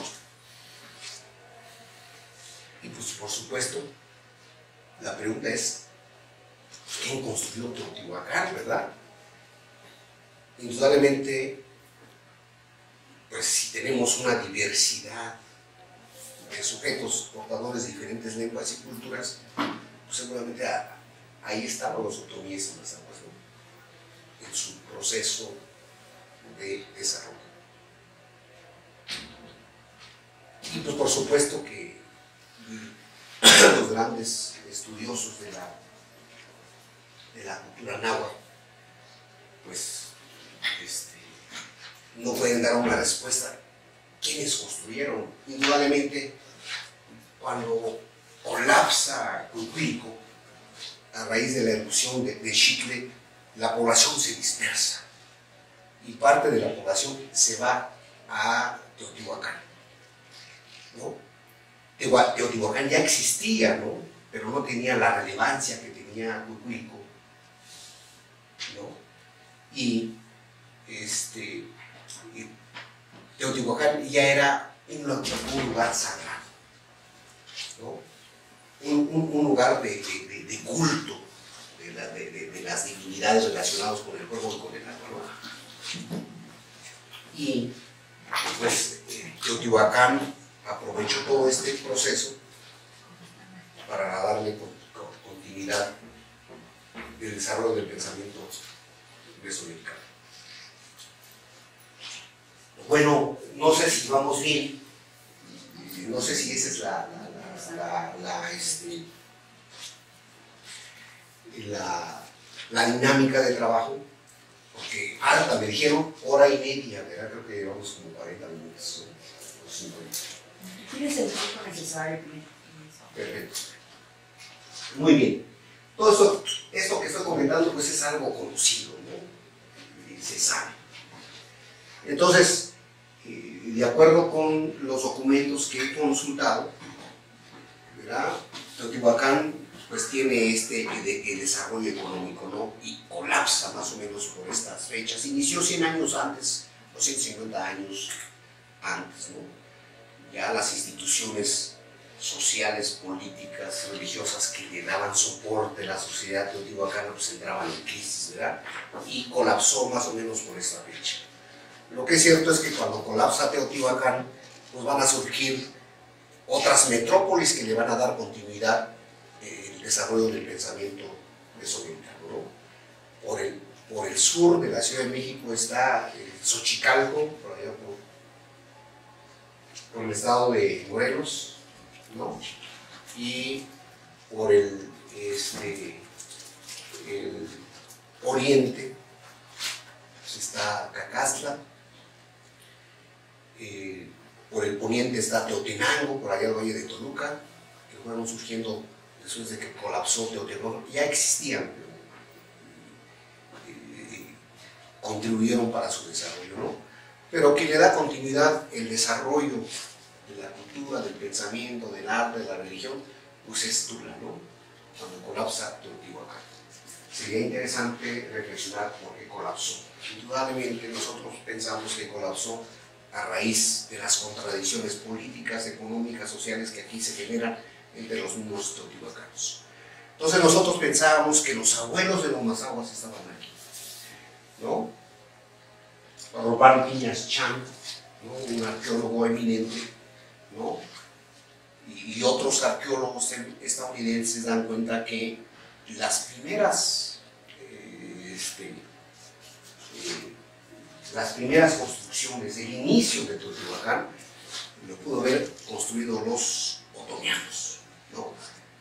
Y pues por supuesto, la pregunta es, ¿quién construyó Teotihuacán, verdad? Indudablemente, pues si tenemos una diversidad de sujetos portadores de diferentes lenguas y culturas, pues seguramente a, ahí estaban los otomíes y mazahuas, ¿no? En su proceso de desarrollo. Y pues por supuesto que los grandes estudiosos de la, de la cultura náhuatl, pues este, no pueden dar una respuesta. ¿Quiénes construyeron? Indudablemente, cuando colapsa Cuicuilco, a raíz de la erupción de, de Xitle, la población se dispersa y parte de la población se va a Teotihuacán, ¿no? Teotihuacán ya existía, ¿no? Pero no tenía la relevancia que tenía Cuicuilco, ¿no? Y este, y Teotihuacán ya era un, un lugar sagrado, ¿no? Un, un, un lugar de, de, de culto de, la, de, de, de las divinidades relacionadas con el fuego y con el agua, ¿no? Y pues Teotihuacán aprovechó todo este proceso para darle continuidad del desarrollo del pensamiento mesoamericano. Bueno, no sé si vamos bien, no sé si esa es la, la, la, la, la, este, la, la dinámica de trabajo, porque alta, me dijeron hora y media, ¿verdad? Creo que llevamos como cuarenta minutos o cincuenta. Tienes el tiempo necesario. Perfecto. Muy bien. Todo esto, esto que estoy comentando pues es algo conocido, ¿no? Se sabe. Entonces, eh, de acuerdo con los documentos que he consultado, ¿verdad? Teotihuacán pues tiene este de, el desarrollo económico, ¿no? Y colapsa más o menos por estas fechas. Inició cien años antes, o ciento cincuenta años antes, ¿no? Ya las instituciones sociales, políticas, religiosas que le daban soporte a la sociedad teotihuacana pues entraban en crisis, ¿verdad? Y colapsó más o menos por esta fecha. Lo que es cierto es que cuando colapsa Teotihuacán, pues van a surgir otras metrópolis que le van a dar continuidad al desarrollo del pensamiento mesoamericano, ¿no? Por el, por el sur de la Ciudad de México está el Xochicalco, por allá por, por el estado de Morelos, ¿no? Y por el, este, el oriente pues está Cacastla, eh, por el poniente está Teotenango, por allá el valle de Toluca, que fueron surgiendo después de que colapsó Teotihuacán. Ya existían, eh, contribuyeron para su desarrollo, ¿no? Pero que le da continuidad el desarrollo de la cultura, del pensamiento, del arte, de la religión, pues es Tula, ¿no? Cuando colapsa Teotihuacán. Sería interesante reflexionar por qué colapsó. Indudablemente nosotros pensamos que colapsó a raíz de las contradicciones políticas, económicas, sociales que aquí se generan entre los mismos teotihuacanos. Entonces nosotros pensábamos que los abuelos de los mazahuas estaban aquí, ¿no? Robán Piñas Chan, ¿no? Un arqueólogo eminente, ¿no? Y, y otros arqueólogos estadounidenses dan cuenta que las primeras eh, este, eh, las primeras construcciones, el inicio de Teotihuacán lo pudo haber construido los otomianos, ¿no?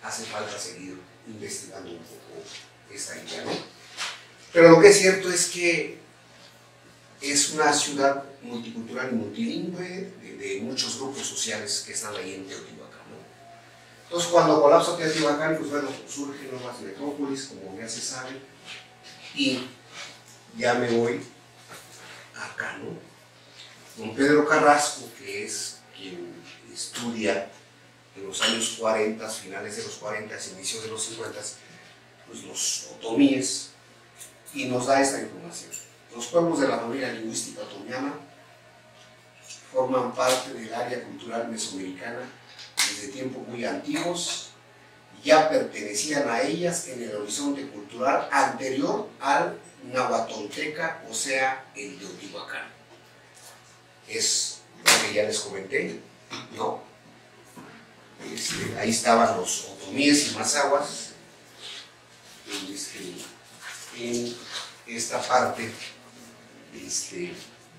hace falta seguir investigando un poco esta idea, ¿no? Pero lo que es cierto es que es una ciudad multicultural y multilingüe de, de muchos grupos sociales que están ahí en Teotihuacán, ¿no? Entonces, cuando colapsa Teotihuacán, pues bueno, surgen nuevas metrópolis, como ya se sabe, y ya me voy acá, ¿no? Don Pedro Carrasco, que es quien estudia en los años cuarenta, finales de los cuarenta, inicios de los cincuenta, pues los otomíes, y nos da esta información. Los pueblos de la familia lingüística otomiana forman parte del área cultural mesoamericana desde tiempos muy antiguos, ya pertenecían a ellas en el horizonte cultural anterior al Nahuatolteca, o sea, el Teotihuacán. Es lo que ya les comenté, ¿no? Este, ahí estaban los otomíes y mazahuas este, en esta parte este,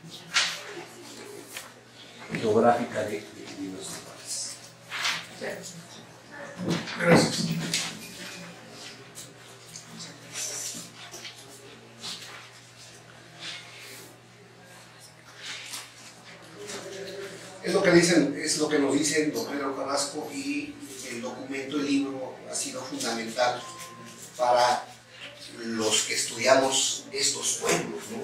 geográfica de, de, de nuestro país. Gracias. Es lo que dicen, es lo que nos dicen don Pedro Carrasco, y el documento, el libro, ha sido fundamental para los que estudiamos estos pueblos, ¿no?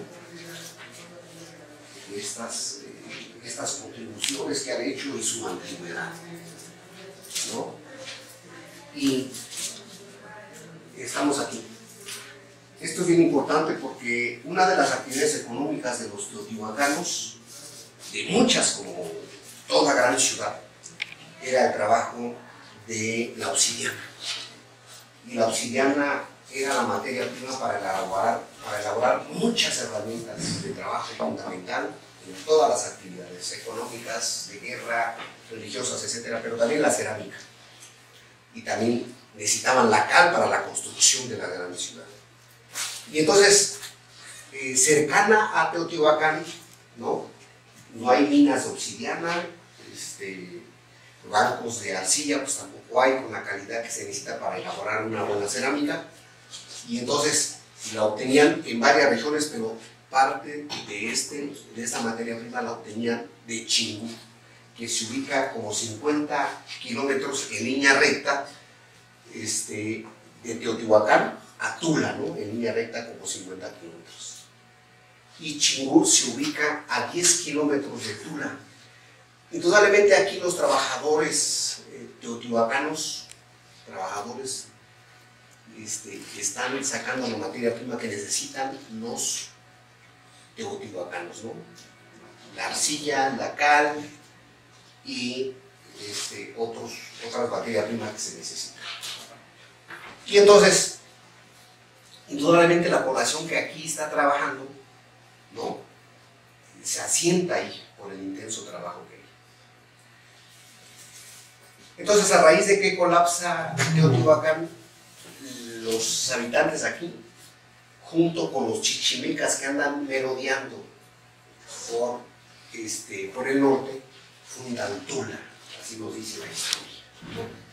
Estas, eh, estas contribuciones que han hecho en su antigüedad, ¿no? Y estamos aquí. Esto es bien importante porque una de las actividades económicas de los teotihuacanos, de muchas como toda gran ciudad, era el trabajo de la obsidiana. Y la obsidiana era la materia prima para elaborar, para elaborar muchas herramientas de trabajo fundamental en todas las actividades económicas, de guerra, religiosas, etcétera, pero también la cerámica. Y también necesitaban la cal para la construcción de la gran ciudad. Y entonces, eh, cercana a Teotihuacán, ¿no? No hay minas de obsidiana, este, bancos de arcilla, pues tampoco hay con la calidad que se necesita para elaborar una buena cerámica. Y entonces la obtenían en varias regiones, pero parte de, este, de esta materia prima la obtenían de Chingú, que se ubica como cincuenta kilómetros en línea recta este, de Teotihuacán a Tula, ¿no? En línea recta como cincuenta kilómetros. Y Chingú se ubica a diez kilómetros de Tula. Indudablemente aquí los trabajadores eh, teotihuacanos, trabajadores este, que están sacando la materia prima que necesitan los teotihuacanos, ¿no? La arcilla, la cal y este, otros, otras materias primas que se necesitan. Y entonces, indudablemente la población que aquí está trabajando, ¿no? Se asienta ahí por el intenso trabajo que hay. Entonces, a raíz de que colapsa Teotihuacán, los habitantes aquí, junto con los chichimecas que andan merodeando por, este, por el norte, fundan Tula, así nos dice la historia, ¿no?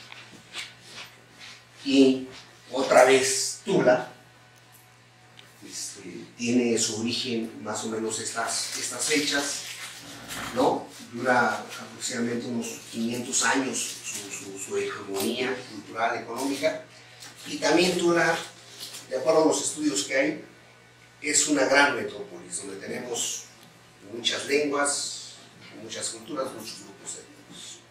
Y otra vez Tula este, tiene su origen más o menos estas, estas fechas, ¿no? Dura aproximadamente unos quinientos años su, su, su hegemonía cultural, económica, y también Tula, de acuerdo a los estudios que hay, es una gran metrópolis donde tenemos muchas lenguas, muchas culturas, muchos grupos étnicos,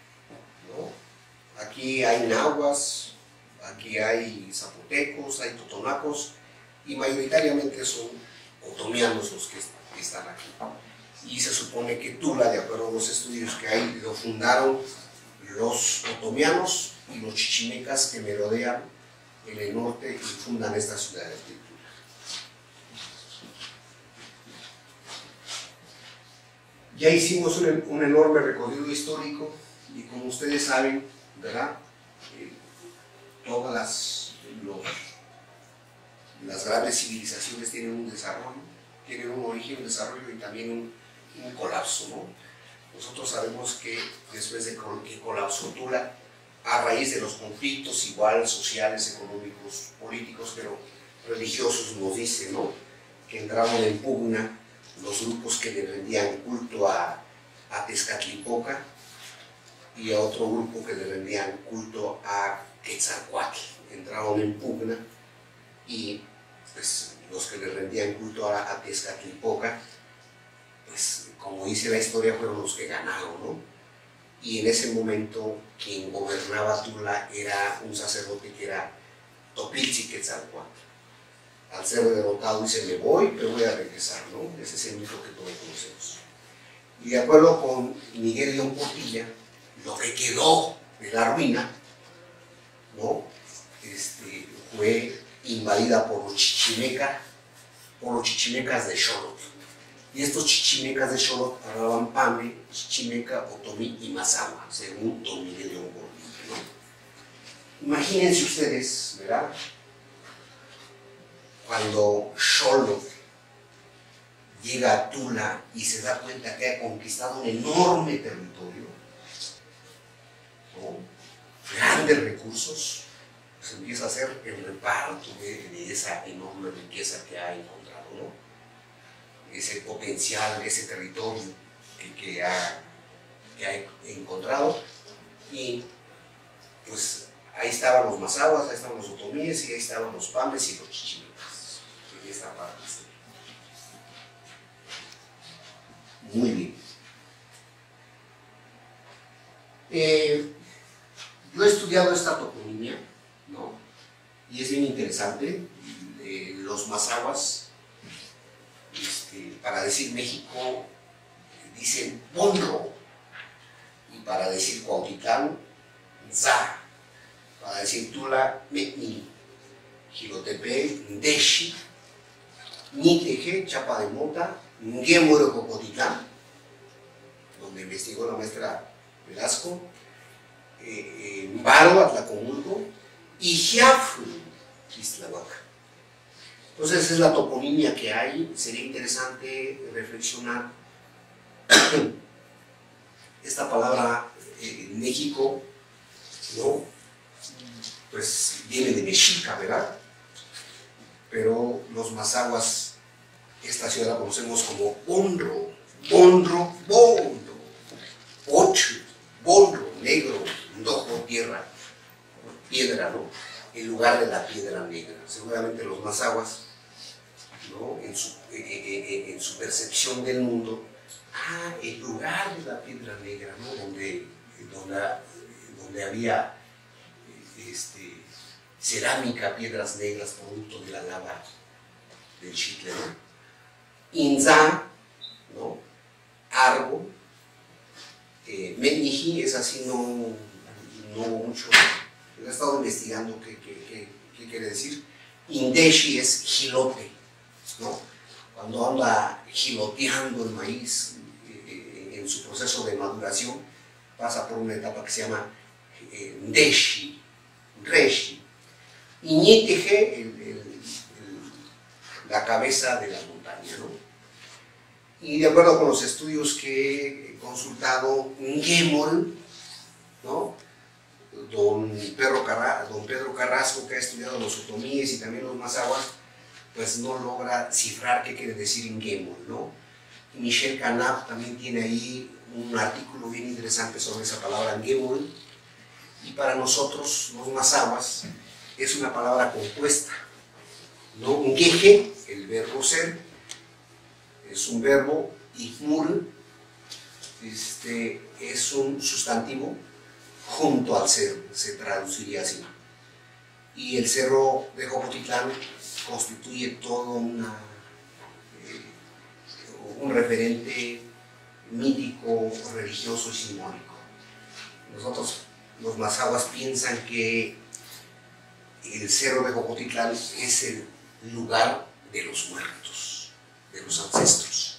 ¿no? Aquí hay nahuas, aquí hay zapotecos, hay totonacos, y mayoritariamente son otomianos los que están aquí. Y se supone que Tula, de acuerdo a los estudios que hay, lo fundaron los otomianos y los chichimecas que merodean en el norte y fundan esta ciudad de Tula. Ya hicimos un, un enorme recorrido histórico y como ustedes saben, ¿verdad? Eh, todas las, los, las grandes civilizaciones tienen un desarrollo, tienen un origen, un desarrollo y también un, un colapso, ¿no? Nosotros sabemos que después de que colapsó Tula, a raíz de los conflictos igual sociales, económicos, políticos, pero religiosos, nos dice, ¿no?, que entraron en pugna los grupos que le rendían culto a, a Tezcatlipoca y a otro grupo que le rendían culto a Quetzalcóatl. Entraron en pugna y pues los que le rendían culto a, a Tezcatlipoca, pues como dice la historia, fueron los que ganaron, ¿no? Y en ese momento quien gobernaba Tula era un sacerdote que era Topiltzi-Quetzalcóatl. Al ser derrotado dice, me voy, pero voy a regresar, ¿no? Ese es el mito que todos conocemos. Y de acuerdo con Miguel León Portilla, lo que quedó de la ruina, ¿no?, este, fue invadida por los chichimeca, por los chichimecas de Xolotl. Y estos chichimecas de Xolotl hablaban pame, chichimeca, otomí y mazahua, según don Miguel León Portilla, ¿no? Imagínense ustedes, ¿verdad?, cuando Xolotl llega a Tula y se da cuenta que ha conquistado un enorme territorio, ¿no?, grandes recursos, pues empieza a hacer el reparto de, de esa enorme riqueza que ha encontrado, ¿no?, ese potencial, ese territorio que, que, ha, que ha encontrado. Y pues ahí estaban los mazahuas, ahí estaban los otomíes, y ahí estaban los pames y los chichimecas en esta parte. Muy bien. Eh, yo he estudiado esta toponimia, ¿no?, y es bien interesante. Eh, los mazahuas, este, para decir México, dicen Ponro, y para decir Cuautitlán, Za, para decir Tula, Metni, Jilotepec, Ndeshi, Niteje, Chapa de Mota, Nguemo de Cocotitlán, donde investigó la maestra Velasco, eh, eh, Mbaro, Atlacomulco, y Jiafu, Ixtlahuaca. Entonces, esa es la toponimia que hay. Sería interesante reflexionar. Esta palabra eh, México, ¿no?, pues viene de mexica, ¿verdad? Pero los mazahuas, esta ciudad la conocemos como Bonro, Bonro, Bonro, Ocho, Bonro, negro, Ndojo, tierra, piedra, ¿no?, el lugar de la piedra negra. Seguramente los mazahuas, ¿no?, en su, eh, eh, en su percepción del mundo, ah, el lugar de la piedra negra, ¿no?, donde, donde, donde había este, cerámica, piedras negras, producto de la lava del Xitle, ¿no? Inza, ¿no?, Argo, eh, Meniji, es así, no, no hubo mucho. He estado investigando qué, qué, qué, qué quiere decir. Indeshi es gilote, ¿no?, cuando anda giloteando el maíz eh, en su proceso de maduración, pasa por una etapa que se llama eh, Ndeshi, Reshi. Iñiteje, el, el, el, la cabeza de la montaña, ¿no? Y de acuerdo con los estudios que he consultado, Nguemol, ¿no?, Don Pedro, Carra, don Pedro Carrasco, que ha estudiado los otomíes y también los mazahuas, pues no logra cifrar qué quiere decir Nguemol, ¿no? Y Michel Canap también tiene ahí un artículo bien interesante sobre esa palabra Nguemol. Y para nosotros, los mazahuas, es una palabra compuesta, ¿no? Ngueje, el verbo ser, es un verbo, y mul, este, es un sustantivo junto al cerro, se traduciría así. Y el cerro de Jocotitlán constituye todo una, eh, un referente mítico, religioso y simbólico. Nosotros, los mazahuas, piensan que el cerro de Jocotitlán es el lugar de los muertos, de los ancestros.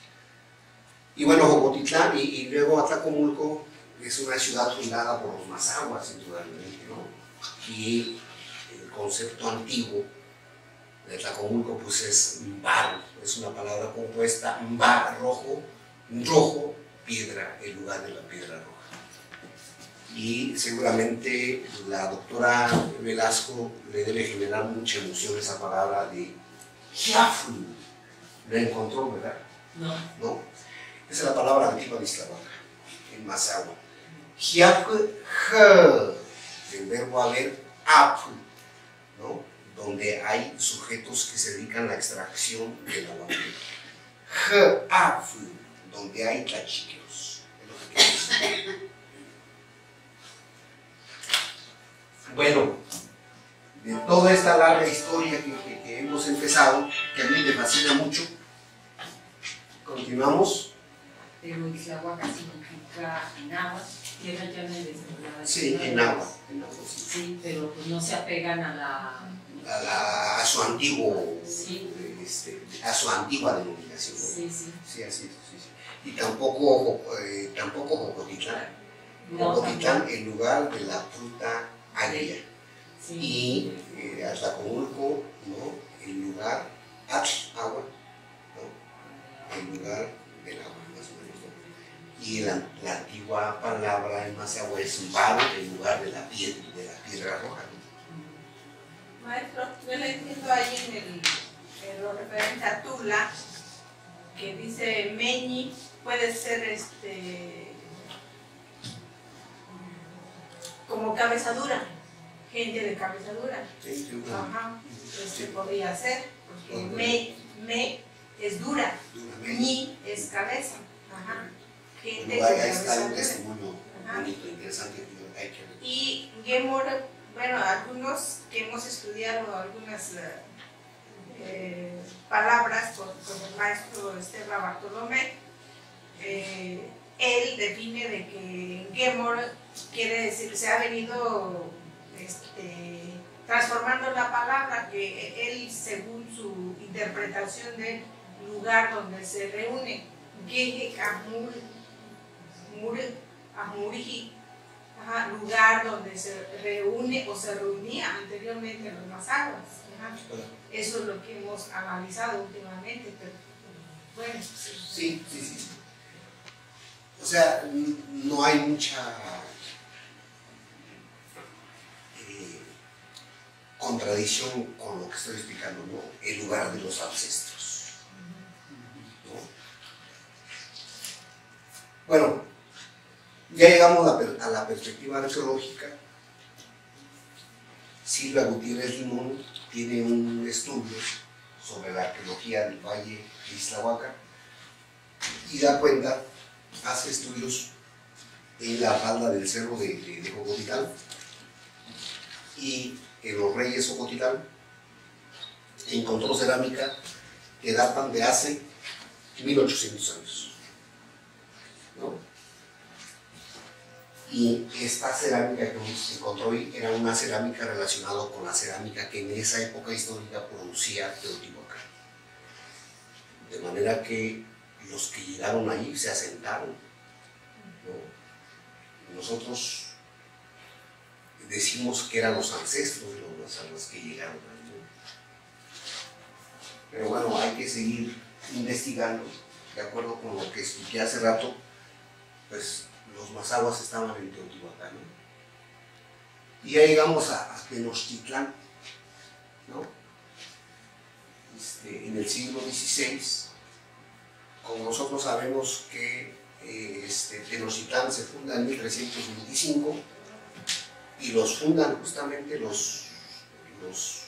Y bueno, Jocotitlán y, y luego Atlacomulco es una ciudad fundada por los mazahuas, indudablemente, ¿no? Y el concepto antiguo de Atlacomulco pues es Mbaro, es una palabra compuesta, Mba, rojo, rojo, piedra, el lugar de la piedra roja. y seguramente la doctora Velasco le debe generar mucha emoción esa palabra de Jiaflu. ¿La encontró, verdad? No. ¿No? Esa es la palabra antigua de Iztlahuaca, en Mazahua. Jiaflu, el verbo haber, apu, ¿no? Donde hay sujetos que se dedican a la extracción del agua. Jiaflu, donde hay tlachiqueros. Es lo que quiero decir. Bueno, de toda esta larga historia que, que, que hemos empezado, que a mí me fascina mucho, continuamos. Pero Iztlahuaca significa en agua, tierra llana y despoblada. Sí, en agua. En agua sí. Sí, pero pues no se apegan a la... A, la, a su antiguo, sí. este, a su antigua denominación. ¿No? Sí, sí. Sí, así es. Sí, sí. Y tampoco, eh, tampoco Jocotitlán. No, Jocotitlán, el lugar de la fruta agria. Sí. Y eh, Atlacomulco, ¿no? El lugar, Atl, agua, ¿no? El lugar del agua, más o menos, ¿no? Y la, la antigua palabra en Mazahua es Varo, el lugar de la piedra, de la piedra roja, ¿no? Maestro, yo le entiendo ahí en, el, en lo referente a Tula, que dice Meñi, puede ser este como cabeza dura, gente de cabeza dura. Sí, sí, bueno. Ajá, este podría ser, porque Bueno. me, me es dura, Dura, ñi es cabeza. Ajá. Gente Bueno, ahí, con ahí está cabeza un dura. testimonio Ajá. bonito, interesante que hay que ver. Y Gemor, bueno, algunos que hemos estudiado algunas eh, eh, palabras con, con el maestro Esteban Bartolomé, eh, él define de que Gemor quiere decir, se ha venido este, transformando la palabra, que él, según su interpretación del lugar donde se reúne, Geje Kamur, Mur, Amuriji, ajá, lugar donde se reúne o se reunía anteriormente en los Mazahuas. Eso es lo que hemos analizado últimamente, pero bueno. Sí, sí, sí. O sea, no hay mucha eh, contradicción con lo que estoy explicando, ¿no? El lugar de los ancestros, ¿no? Bueno, ya llegamos a, per a la perspectiva arqueológica. Silvia Gutiérrez Limón tiene un estudio sobre la arqueología del Valle de Iztlahuaca y da cuenta, hace estudios en la falda del cerro de, de, de Jocotitlán y en los Reyes Jocotitlán encontró cerámica que datan de hace mil ochocientos años, ¿no? Y esta cerámica que se encontró hoy era una cerámica relacionada con la cerámica que en esa época histórica producía Teotihuacán. De manera que los que llegaron allí se asentaron, ¿no? Nosotros decimos que eran los ancestros de los Mazahuas que llegaron allí, ¿no? Pero bueno, hay que seguir investigando, de acuerdo con lo que expliqué hace rato, pues los Mazahuas estaban en Teotihuacán, ¿no? Y ya llegamos a, a Tenochtitlán, ¿no? Este, en el siglo dieciséis, como nosotros sabemos que eh, este, Tenochtitlán se funda en mil trescientos veinticinco y los fundan justamente los, los,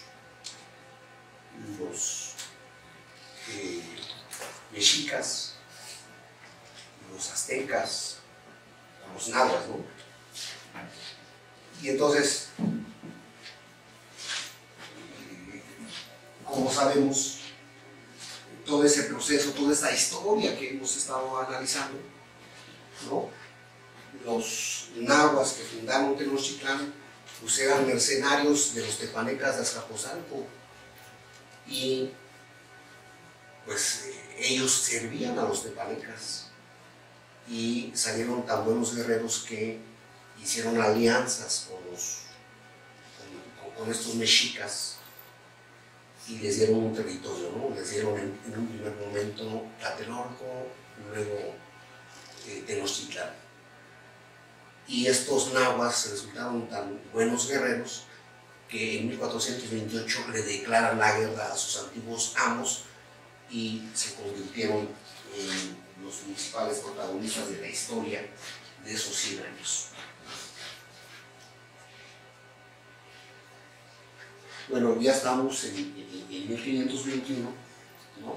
los eh, mexicas, los aztecas, los nahuas, ¿no? Y entonces, como sabemos, todo ese proceso, toda esta historia que hemos estado analizando, ¿no? Los nahuas que fundaron Tenochtitlán pues eran mercenarios de los tepanecas de Azcapotzalco y pues ellos servían a los tepanecas y salieron tan buenos guerreros que hicieron alianzas con, los, con, con estos mexicas y les dieron un territorio, ¿no? Les dieron en, en un primer momento Tlatelolco, luego eh, Tenochtitlán. y estos nahuas resultaron tan buenos guerreros que en mil cuatrocientos veintiocho le declaran la guerra a sus antiguos amos y se convirtieron en los principales protagonistas de la historia de esos cien años. Bueno, ya estamos en, en, en mil quinientos veintiuno, ¿no?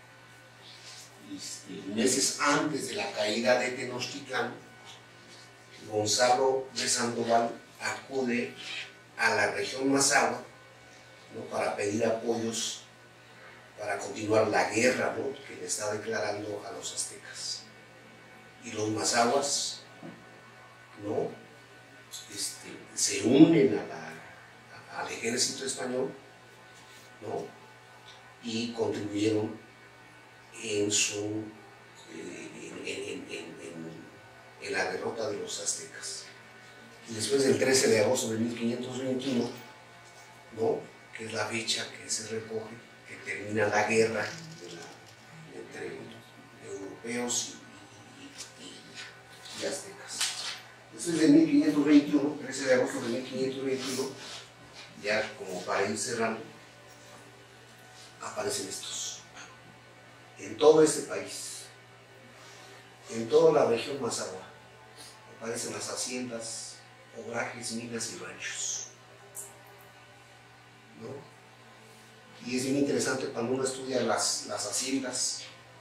Este, meses antes de la caída de Tenochtitlán, Gonzalo de Sandoval acude a la región Mazahua, ¿no? Para pedir apoyos para continuar la guerra, ¿no? Que le está declarando a los aztecas. Y los mazahuas, ¿no? Este, se unen a la al ejército español, ¿no? Y contribuyeron en, su, en, en, en, en, en la derrota de los aztecas. Y después del trece de agosto de mil quinientos veintiuno, ¿no? Que es la fecha que se recoge, que termina la guerra de la, entre europeos y, y, y, y aztecas. Después de mil quinientos veintiuno, trece de agosto de mil quinientos veintiuno, ya como para ir cerrando, aparecen estos. En todo este país, en toda la región Mazahua, aparecen las haciendas, obrajes, minas y ranchos, ¿no? Y es bien interesante cuando uno estudia las, las haciendas.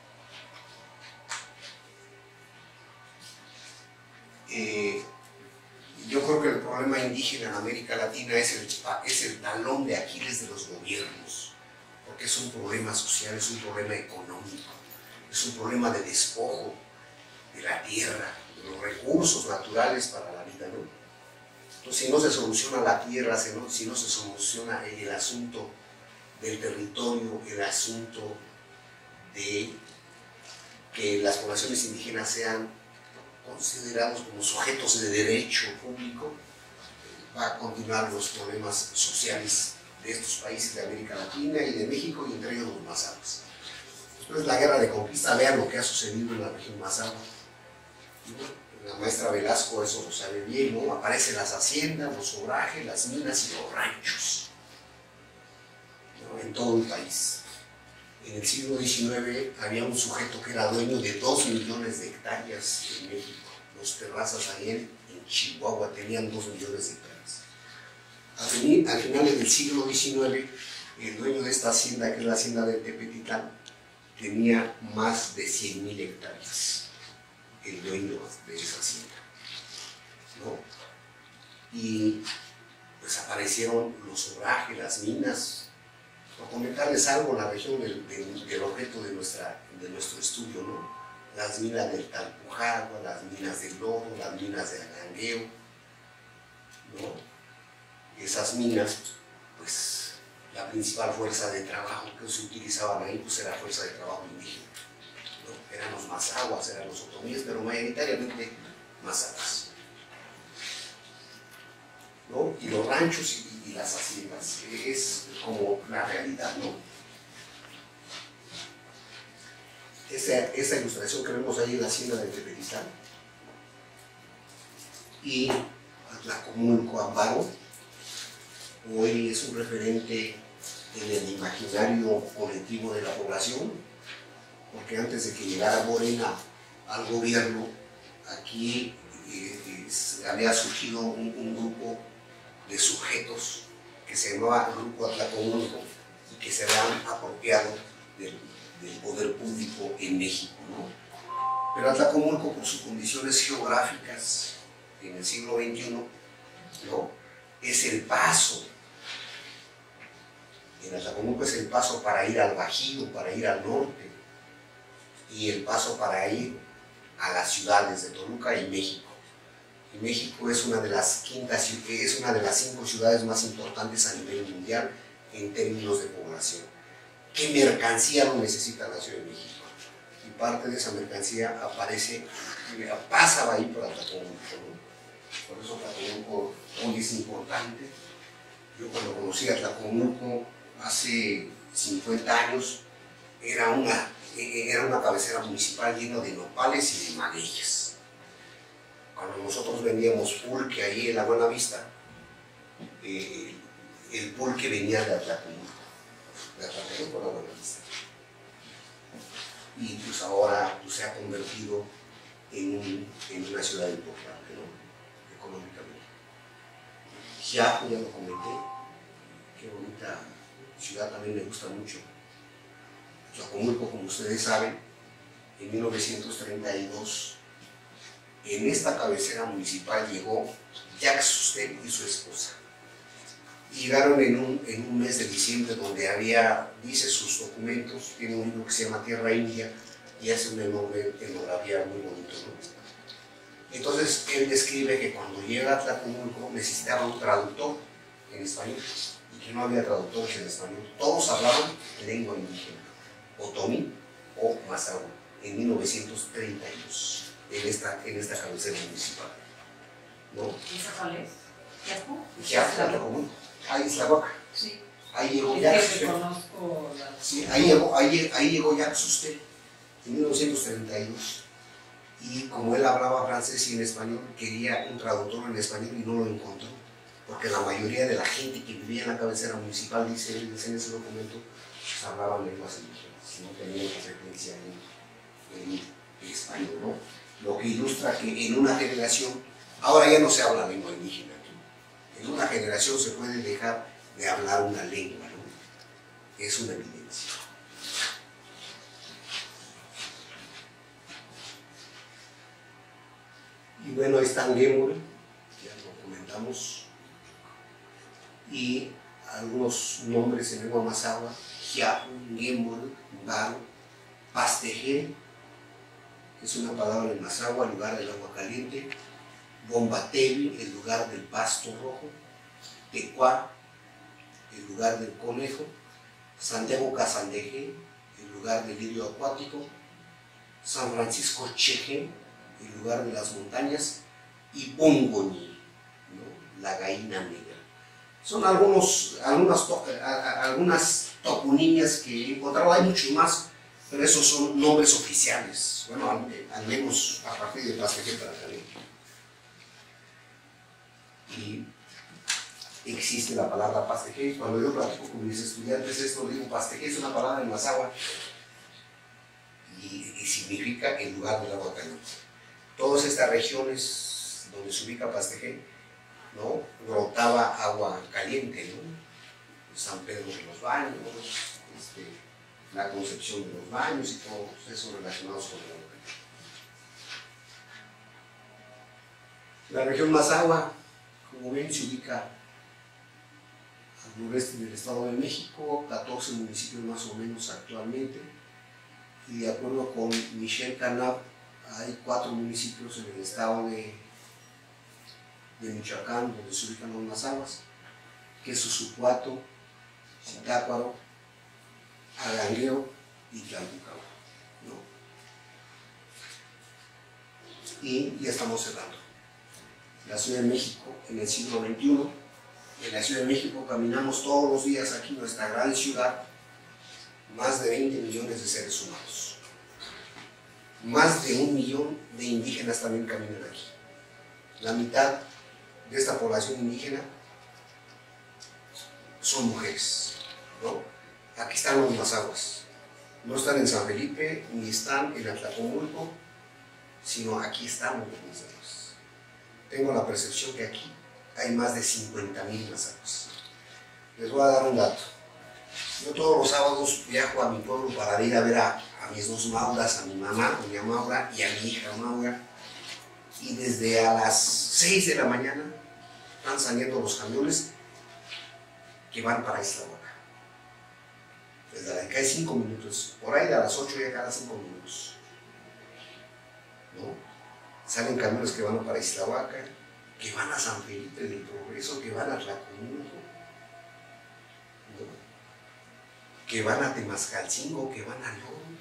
Eh, Yo creo que el problema indígena en América Latina es el, es el talón de Aquiles de los gobiernos, porque es un problema social, es un problema económico, es un problema de despojo de la tierra, de los recursos naturales para la vida, ¿no? Entonces, si no se soluciona la tierra, si no, si no se soluciona el, el asunto del territorio, el asunto de que las poblaciones indígenas sean considerados como sujetos de derecho público, va a continuar los problemas sociales de estos países de América Latina y de México, y entre ellos los mazahuas. Después de la guerra de conquista, vean lo que ha sucedido en la región Mazahua. La maestra Velasco eso lo sabe bien, ¿no? Aparecen las haciendas, los obrajes, las minas y los ranchos, ¿no? En todo el país. En el siglo diecinueve había un sujeto que era dueño de dos millones de hectáreas en México. Los Terrazas ahí en, en Chihuahua tenían dos millones de hectáreas. Al, fin, al final del siglo diecinueve, el dueño de esta hacienda, que es la hacienda de Tepetitlán, tenía más de cien mil hectáreas. El dueño de esa hacienda, ¿no? Y pues aparecieron los obrajes, las minas. Por comentarles algo, la región del, del, del objeto de, nuestra, de nuestro estudio, ¿no? Las minas del Talpujagua, las minas del Lodo, las minas del Arangueo, ¿no? Esas minas, pues la principal fuerza de trabajo que se utilizaban ahí, pues era fuerza de trabajo indígena, ¿no? Eran los mazahuas, eran los otomíes, pero mayoritariamente mazahuas, ¿no? Y los ranchos y y las haciendas, es como la realidad, ¿no? Esa, esa ilustración que vemos ahí en la hacienda de Tepetitlán y Atlacomulco, Amparo, hoy es un referente en el imaginario colectivo de la población, porque antes de que llegara Morena al gobierno, aquí eh, eh, había surgido un, un grupo de sujetos que se llamaba Grupo Atlacomulco y que se habían apropiado del, del poder público en México, ¿no? Pero Atlacomulco, por sus condiciones geográficas en el siglo veintiuno, ¿no? Es el paso. En Atlacomulco es el paso para ir al Bajío, para ir al norte, y el paso para ir a las ciudades de Toluca y México. Y México es una de las quintas, es una de las cinco ciudades más importantes a nivel mundial en términos de población. ¿Qué mercancía no necesita la Ciudad de México? Y parte de esa mercancía aparece, pasa ahí por Atlacomulco, ¿no? Por eso Atlacomulco hoy es importante. Yo cuando conocí a Atlacomulco hace cincuenta años, era una, era una cabecera municipal llena de nopales y de magueyes. cuando nosotros vendíamos pulque ahí en la Buenavista, eh, el pulque venía de Atlacomulco, de Atlacomulco a la Buenavista. Y pues ahora pues, se ha convertido en, un, en una ciudad importante, ¿no? Económicamente. Xiapu, ya lo comenté, qué bonita ciudad, también me gusta mucho. Atlacomulco, como ustedes saben, en mil novecientos treinta y dos, en esta cabecera municipal llegó Jacques Suster y su esposa. Llegaron en un, en un mes de diciembre donde había, dice sus documentos, tiene un libro que se llama Tierra India y hace una enorme etnografía muy bonito, ¿no? Entonces él describe que cuando llega a Tlacomulco necesitaba un traductor en español y que no había traductores en español. Todos hablaban lengua indígena, otomí o mazahua, en mil novecientos treinta y dos, en esta, en esta cabecera municipal, ¿no? ¿Y esa cuál es? ¿Xiapu? Xiapu, Tlacomulco. Ahí es la boca. Sí. Ahí llegó Es Jacques que Suster. conozco la... Sí, ahí llegó, ahí, ahí llegó Jacques Suster en mil novecientos treinta y dos. Y como él hablaba francés y en español, quería un traductor en español y no lo encontró. Porque la mayoría de la gente que vivía en la cabecera municipal, dice él, dice en ese documento, pues hablaban lenguas indígenas, no tenían competencia en, en español, ¿no? Lo que ilustra que en una generación, ahora ya no se habla lengua indígena. En una generación se puede dejar de hablar una lengua, ¿no? Es una evidencia. Y bueno, ahí está Nguemure, ya lo comentamos, y algunos nombres en lengua mazahua: Xiapu, Nguemure, Mbaro, Pastejé, que es una palabra en mazahua, lugar del agua caliente; Bombatevi, el lugar del pasto rojo; Tecuá, el lugar del conejo; Santiago Casandeje, el lugar del lirio acuático; San Francisco Cheje, el lugar de las montañas; y Pongoñi, ¿no? La gallina negra. Son algunos, algunas, to, a, a, algunas toponías que he encontrado, hay muchos más, pero esos son nombres oficiales, bueno, al, al menos a partir de Pastejé para acá. Y existe la palabra Pastejé. Cuando yo platico con mis estudiantes esto, digo, Pastejé es una palabra en mazahua y, y significa el lugar del agua caliente. Todas estas regiones donde se ubica Pastejé, ¿no? Brotaba agua caliente, ¿no? San Pedro de los Baños, este, la Concepción de los Baños y todo eso relacionados con el agua caliente. La región Mazahua, como ven, se ubica al noreste del Estado de México, catorce municipios más o menos actualmente, y de acuerdo con Michel Canab, hay cuatro municipios en el estado de, de Michoacán donde se ubican los mazahuas, que es Usucuato, Zitácuaro, Agangueo y Tlalpucahua, ¿no? Y ya estamos cerrando. La Ciudad de México en el siglo veintiuno. En la Ciudad de México caminamos todos los días aquí, nuestra gran ciudad, más de veinte millones de seres humanos. Más de un millón de indígenas también caminan aquí. La mitad de esta población indígena son mujeres, ¿no? Aquí están los mazahuas. No están en San Felipe, ni están en Atlacomulco, sino aquí estamos los mazahuas. Tengo la percepción que aquí hay más de cincuenta mil mazahuas. Les voy a dar un dato. Yo todos los sábados viajo a mi pueblo para ir a ver a, a mis dos mauras, a mi mamá, doña Maura, y a mi hija Maura. Y desde a las seis de la mañana están saliendo los camiones que van para Iztahuaca. Desde la que hay cinco minutos, por ahí de a las ocho ya cada cinco minutos. ¿No? Salen camiones que van para Iztahuaca, que van a San Felipe del Progreso, que van a Tlacomulco, ¿no? Que van a Temascalcingo, que van a León,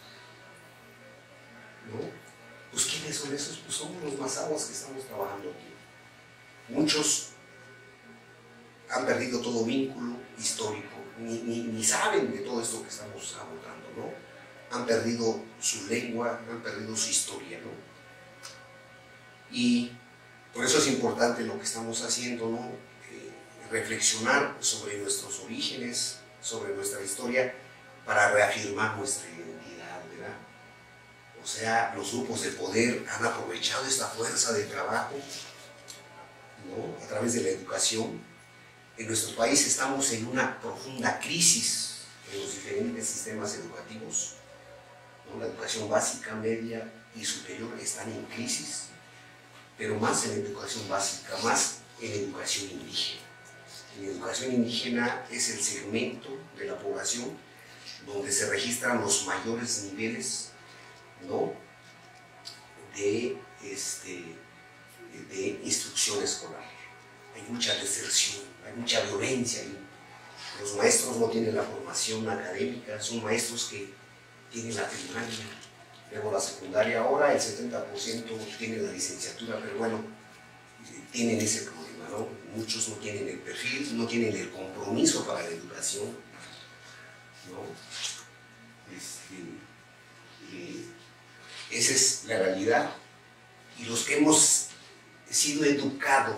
¿no? Pues ¿quiénes son esos? Pues somos los mazahuas que estamos trabajando aquí. Muchos han perdido todo vínculo histórico, ni, ni, ni saben de todo esto que estamos abordando, ¿no? Han perdido su lengua, han perdido su historia, ¿no? Y por eso es importante lo que estamos haciendo, ¿no? Eh, reflexionar sobre nuestros orígenes, sobre nuestra historia, para reafirmar nuestra identidad, ¿verdad? O sea, los grupos de poder han aprovechado esta fuerza de trabajo, ¿no? A través de la educación. En nuestro país estamos en una profunda crisis en los diferentes sistemas educativos, ¿no? La educación básica, media y superior están en crisis, pero más en educación básica, más en educación indígena. En educación indígena es el segmento de la población donde se registran los mayores niveles, ¿no? de, este, de instrucción escolar. Hay mucha deserción, hay mucha violencia ahí. Los maestros no tienen la formación académica, son maestros que tienen la primaria, luego la secundaria. Ahora el setenta por ciento tiene la licenciatura, pero bueno, tienen ese problema, ¿no? Muchos no tienen el perfil, no tienen el compromiso para la educación, ¿no? Este, eh, esa es la realidad. Y los que hemos sido educados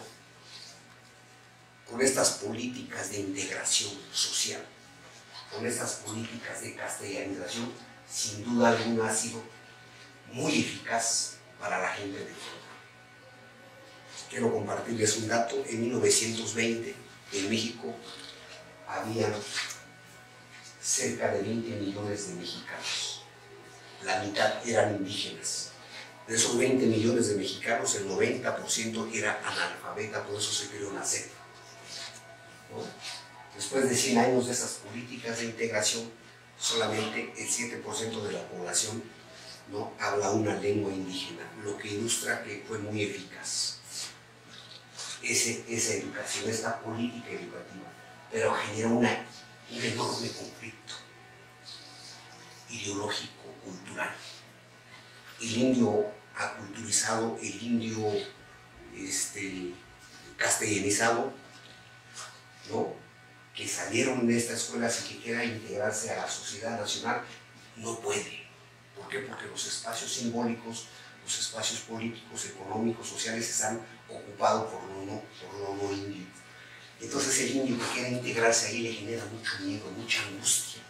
con estas políticas de integración social, con estas políticas de castellanización, sin duda alguna ha sido muy eficaz para la gente de fuera. Quiero compartirles un dato. En mil novecientos veinte en México había cerca de veinte millones de mexicanos. La mitad eran indígenas. De esos veinte millones de mexicanos, el noventa por ciento era analfabeta, por eso se creó una secta, ¿no? Después de cien años de esas políticas de integración, solamente el siete por ciento de la población, ¿no? habla una lengua indígena, lo que ilustra que fue muy eficaz Ese, esa educación, esta política educativa, pero genera una, un enorme conflicto ideológico, cultural. El indio aculturizado, el indio este, castellanizado, ¿no? que salieron de estas escuelas y que quieran integrarse a la sociedad nacional, no puede. ¿Por qué? Porque los espacios simbólicos, los espacios políticos, económicos, sociales están ocupados por lo no, por lo no indio. Entonces el indio que quiera integrarse ahí le genera mucho miedo, mucha angustia.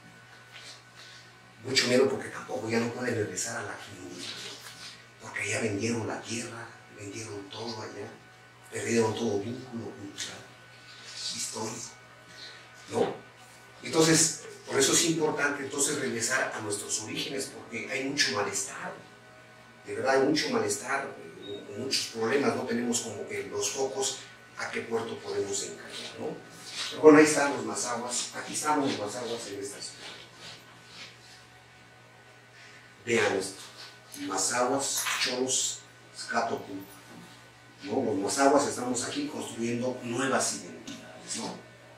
Mucho miedo porque tampoco ya no puede regresar a la comunidad, porque ya vendieron la tierra, vendieron todo allá, perdieron todo vínculo cultural, histórico, ¿no? Entonces, por eso es importante entonces regresar a nuestros orígenes, porque hay mucho malestar, de verdad hay mucho malestar, muchos problemas, no tenemos como que los focos a qué puerto podemos encajar, ¿no? Pero bueno, ahí están los mazahuas, aquí están los mazahuas en esta ciudad. Vean esto, mazahuas, cholos, scatopu, ¿no? Los mazahuas estamos aquí construyendo nuevas identidades, ¿no?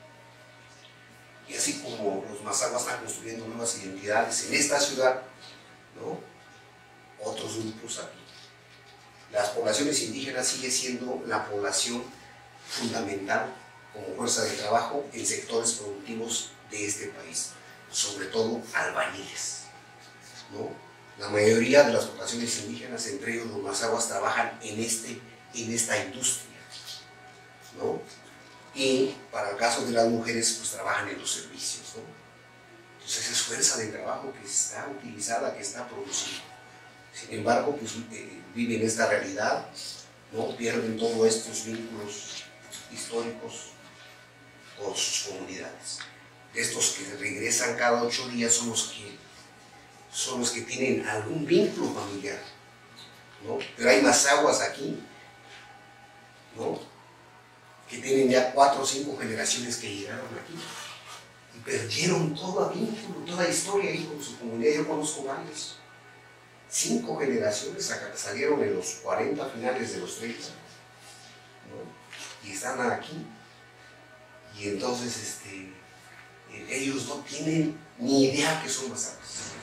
Y así como los mazahuas están construyendo nuevas identidades en esta ciudad, ¿no? Otros grupos aquí. Las poblaciones indígenas siguen siendo la población fundamental como fuerza de trabajo en sectores productivos de este país, sobre todo albañiles, ¿no? La mayoría de las poblaciones indígenas, entre ellos los mazahuas, trabajan en, este, en esta industria, ¿no? Y para el caso de las mujeres, pues trabajan en los servicios, ¿no? Entonces es fuerza de trabajo que está utilizada, que está producida. Sin embargo, pues eh, viven esta realidad, ¿no? Pierden todos estos vínculos históricos con sus comunidades. Estos que regresan cada ocho días son los que, son los que tienen algún vínculo familiar, ¿no? Pero hay mazahuas aquí, ¿no? que tienen ya cuatro o cinco generaciones que llegaron aquí y perdieron todo vínculo, toda historia ahí con su comunidad. Yo conozco varios. Cinco generaciones salieron en los cuarenta, finales de los treinta, ¿no? Y están aquí. Y entonces este, ellos no tienen ni idea que son mazahuas,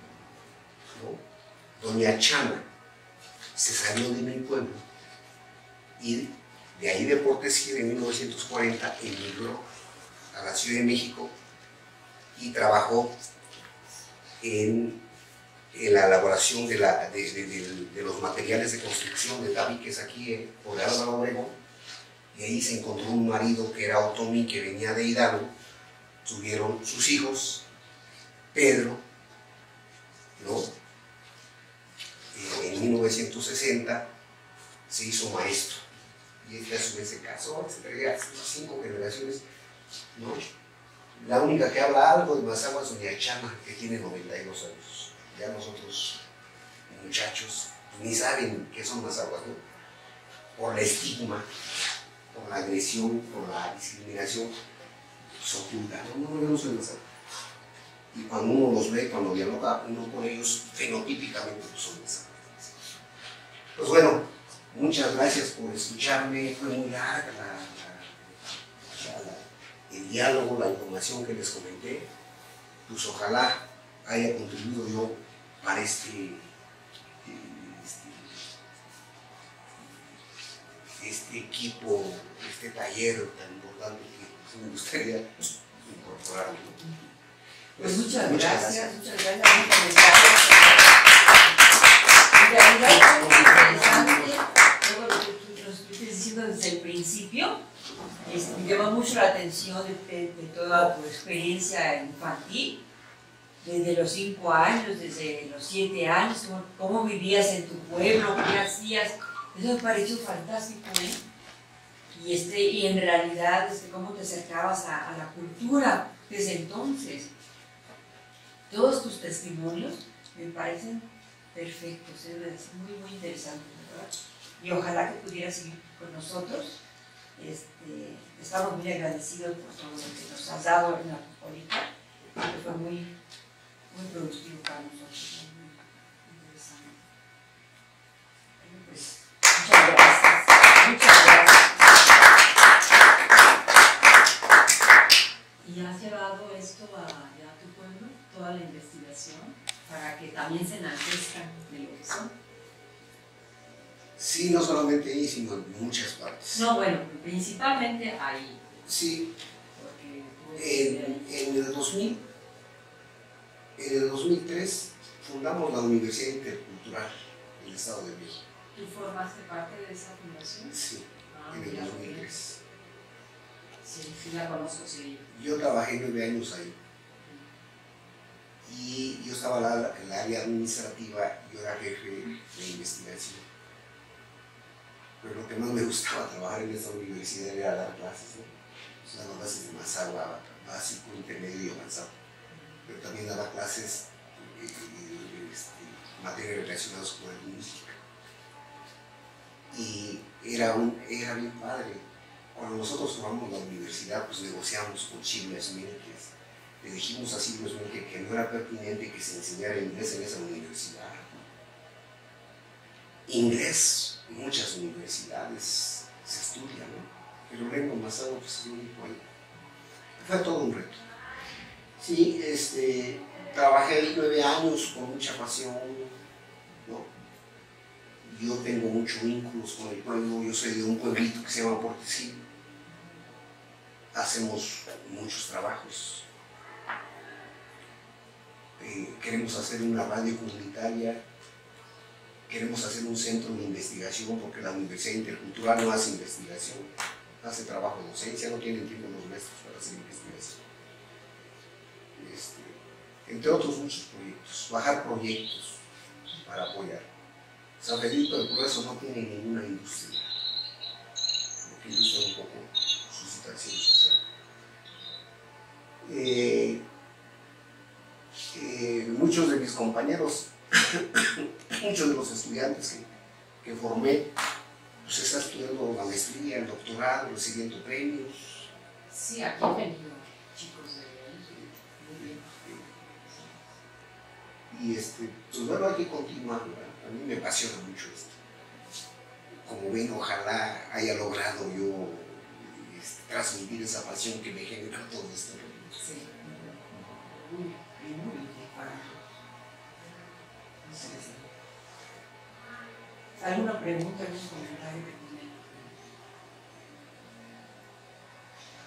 ¿no? Doña Chana se salió de mi pueblo y de ahí de Portesquí, en mil novecientos cuarenta, emigró a la Ciudad de México y trabajó en en la elaboración de, la, de, de, de, de los materiales de construcción de tabiques aquí en, por Álvaro Obregón, y ahí se encontró un marido que era Otomí, que venía de Hidalgo. Tuvieron sus hijos, Pedro, ¿no? Eh, en mil novecientos sesenta se hizo maestro, y este a su vez se casó, etcétera, cinco generaciones, ¿no? La única que habla algo de Mazahua es doña Chama, que tiene noventa y dos años. Ya los otros muchachos ni saben qué son Mazahuas, ¿no? Por la estigma, por la agresión, por la discriminación, se oculta. No, no, yo no soy Mazahua. Y cuando uno los ve, cuando dialoga uno con ellos, fenotípicamente pues son Mazahuas. Pues bueno, muchas gracias por escucharme. Fue muy larga la, la, la, el diálogo, la información que les comenté. Pues ojalá haya contribuido yo para este, este, este equipo, este taller tan importante que me gustaría incorporar. Pues muchas, muchas gracias, gracias, muchas gracias, muy interesante. En realidad es muy interesante todo lo que tú nos estuviste diciendo desde el principio. Este, me llamó mucho la atención de, de, de toda tu experiencia infantil, desde los cinco años, desde los siete años, cómo, cómo vivías en tu pueblo, qué hacías. Eso me pareció fantástico, ¿eh? Y, este, y en realidad, este, cómo te acercabas a, a la cultura desde entonces. Todos tus testimonios me parecen perfectos, es ¿eh? muy, muy interesante, ¿verdad? Y ojalá que pudieras seguir con nosotros. Este, estamos muy agradecidos por todo lo que nos has dado en la ahorita, que fue muy, muy productivo para nosotros, muy, muy interesante. Bueno, pues, muchas gracias, muchas gracias. ¿Y has llevado esto a, ya a tu pueblo, toda la investigación, para que también se enaltezcan de lo que son? Sí, no solamente ahí, sino en muchas partes. No, bueno, principalmente ahí. Sí, Porque, pues, en, en el dos mil, en el dos mil tres fundamos la Universidad Intercultural del Estado de México. ¿Tú formaste parte de esa fundación? Sí, Ah, en el ya, dos mil tres. Sí, sí la conozco, sí. Yo trabajé nueve años ahí. Y yo estaba en la área administrativa, yo era jefe de investigación. Pero lo que más me gustaba trabajar en esta universidad era dar clases, ¿no? O sea, daba clases de Mazahua, básico, intermedio y avanzado. Pero también daba clases de, de, de, de este, materias relacionadas con la música. Y era, un, era bien padre. Cuando nosotros formamos la universidad, pues negociamos con Silvia Smilkes. Le dijimos a Silvia Smilkes que no era pertinente que se enseñara inglés en esa universidad. Inglés, en muchas universidades se estudia, ¿no? Pero lengua Mazahua, pues es lo único ahí. Fue todo un reto. Sí, este, trabajé ahí nueve años con mucha pasión, ¿no? Yo tengo muchos vínculos con el pueblo, yo soy de un pueblito que se llama Portesil. Hacemos muchos trabajos. Eh, queremos hacer una radio comunitaria. Queremos hacer un centro de investigación porque la Universidad Intercultural no hace investigación, hace trabajo de docencia, no tienen tiempo los maestros para hacer investigación. Este, entre otros muchos proyectos, bajar proyectos para apoyar. San Felipe del Progreso no tiene ninguna industria, lo que ilustra un poco su situación social. Eh, eh, muchos de mis compañeros muchos de los estudiantes que, que formé, pues están estudiando la maestría, el doctorado, recibiendo premios. Sí, aquí han venido chicos de muy bien. Y este, pues bueno, hay que continuar, ¿verdad? A mí me apasiona mucho esto. Como ven, ojalá haya logrado yo este, transmitir esa pasión que me genera todo esto. Sí, muy bien, muy bien. ¿Alguna pregunta, algún comentario que tienen?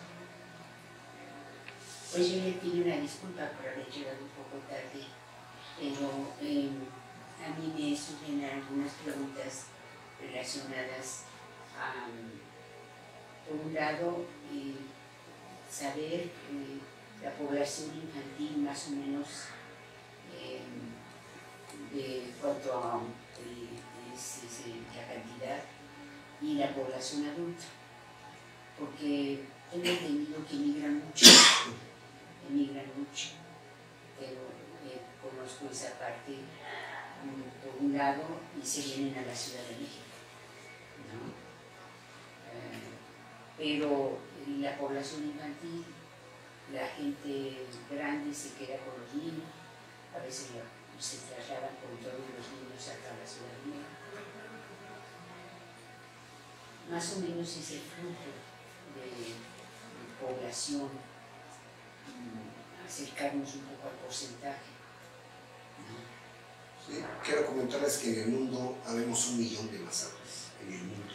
Oye, le pido una disculpa por haber llegado un poco tarde. pero eh, a mí me surgen algunas preguntas relacionadas a, por un lado, eh, saber eh, la población infantil más o menos eh, de cuanto a eh, es, es, eh, la cantidad y la población adulta, porque tengo entendido que emigran mucho, emigran mucho, pero eh, conozco esa parte um, por un lado y se vienen a la Ciudad de México, ¿no? Eh, pero la población infantil, la gente grande se queda con los niños, a veces se trasladan con todos los niños hasta la Ciudad de México. Más o menos es el flujo de, de población, um, acercarnos un poco al porcentaje, ¿no? Sí, quiero comentarles que en el mundo habemos un millón de mazahuas, en el mundo.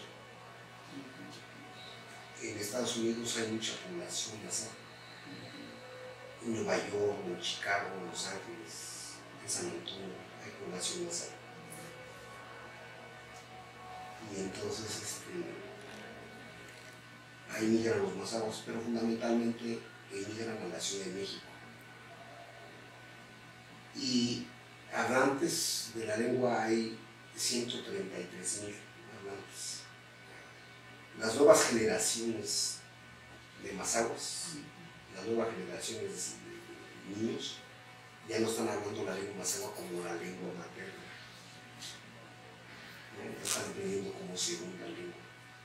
En Estados Unidos hay mucha población mazahua. En Nueva York, en Chicago, en Los Ángeles, en San Antonio, hay población mazahua. Y entonces este, ahí migran los mazahuas, pero fundamentalmente emigran a la Ciudad de México. Y hablantes de la lengua hay ciento treinta y tres mil hablantes. Las nuevas generaciones de mazahuas, las nuevas generaciones de niños, ya no están hablando la lengua mazahua como la lengua materna, ¿no? La están aprendiendo como segunda lengua,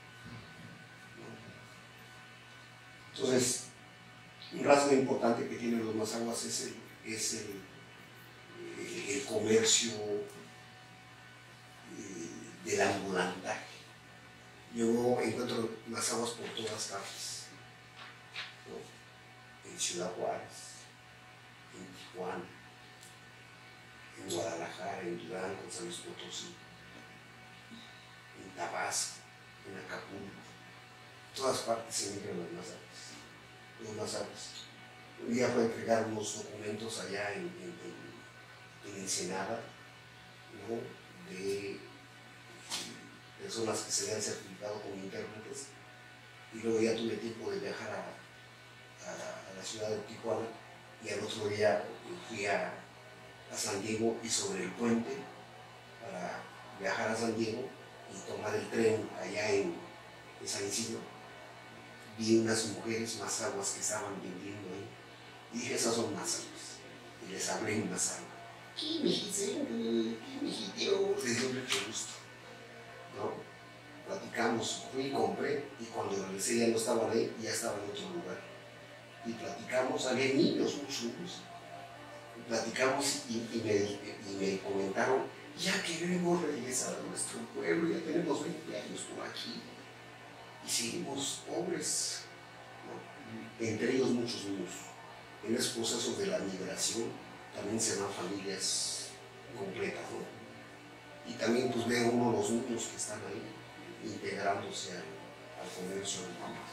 ¿no? Entonces, un rasgo importante que tienen los mazahuas es el, es el, el, el comercio eh, del ambulantaje. Yo encuentro mazahuas por todas partes, ¿no? En Ciudad Juárez, en Tijuana, en Guadalajara, en Durango, en San Luis Potosí, en Tabasco, en Acapulco, en todas partes se emigran los mazahuas. Los mazahuas. Un día fue a entregar unos documentos allá en, en, en, en Ensenada, ¿no? De personas que se habían certificado como intérpretes, y luego ya tuve tiempo de viajar a, a, a la ciudad de Tijuana, y al otro día fui a, a San Diego, y sobre el puente para viajar a San Diego y tomar el tren allá en, en San Isidro, vi unas mujeres mazahuas que estaban vendiendo ahí, y dije, esas son mazahuas, y les hablé en mazahua. ¿Qué mijiteo? ¿Qué mijiteo? Les dio mucho gusto, ¿no? Platicamos, fui y compré, y cuando regresé ya no estaban ahí, ya estaban en otro lugar. Y platicamos, había niños, muchos niños. Y platicamos y, y, me, y me comentaron, ya queremos regresar a nuestro pueblo, ya tenemos veinte años por aquí, y seguimos pobres, ¿no? Entre ellos muchos niños. En ese proceso de la migración también se dan familias completas, ¿no? Y también pues ve uno los niños que están ahí integrándose al, al comercio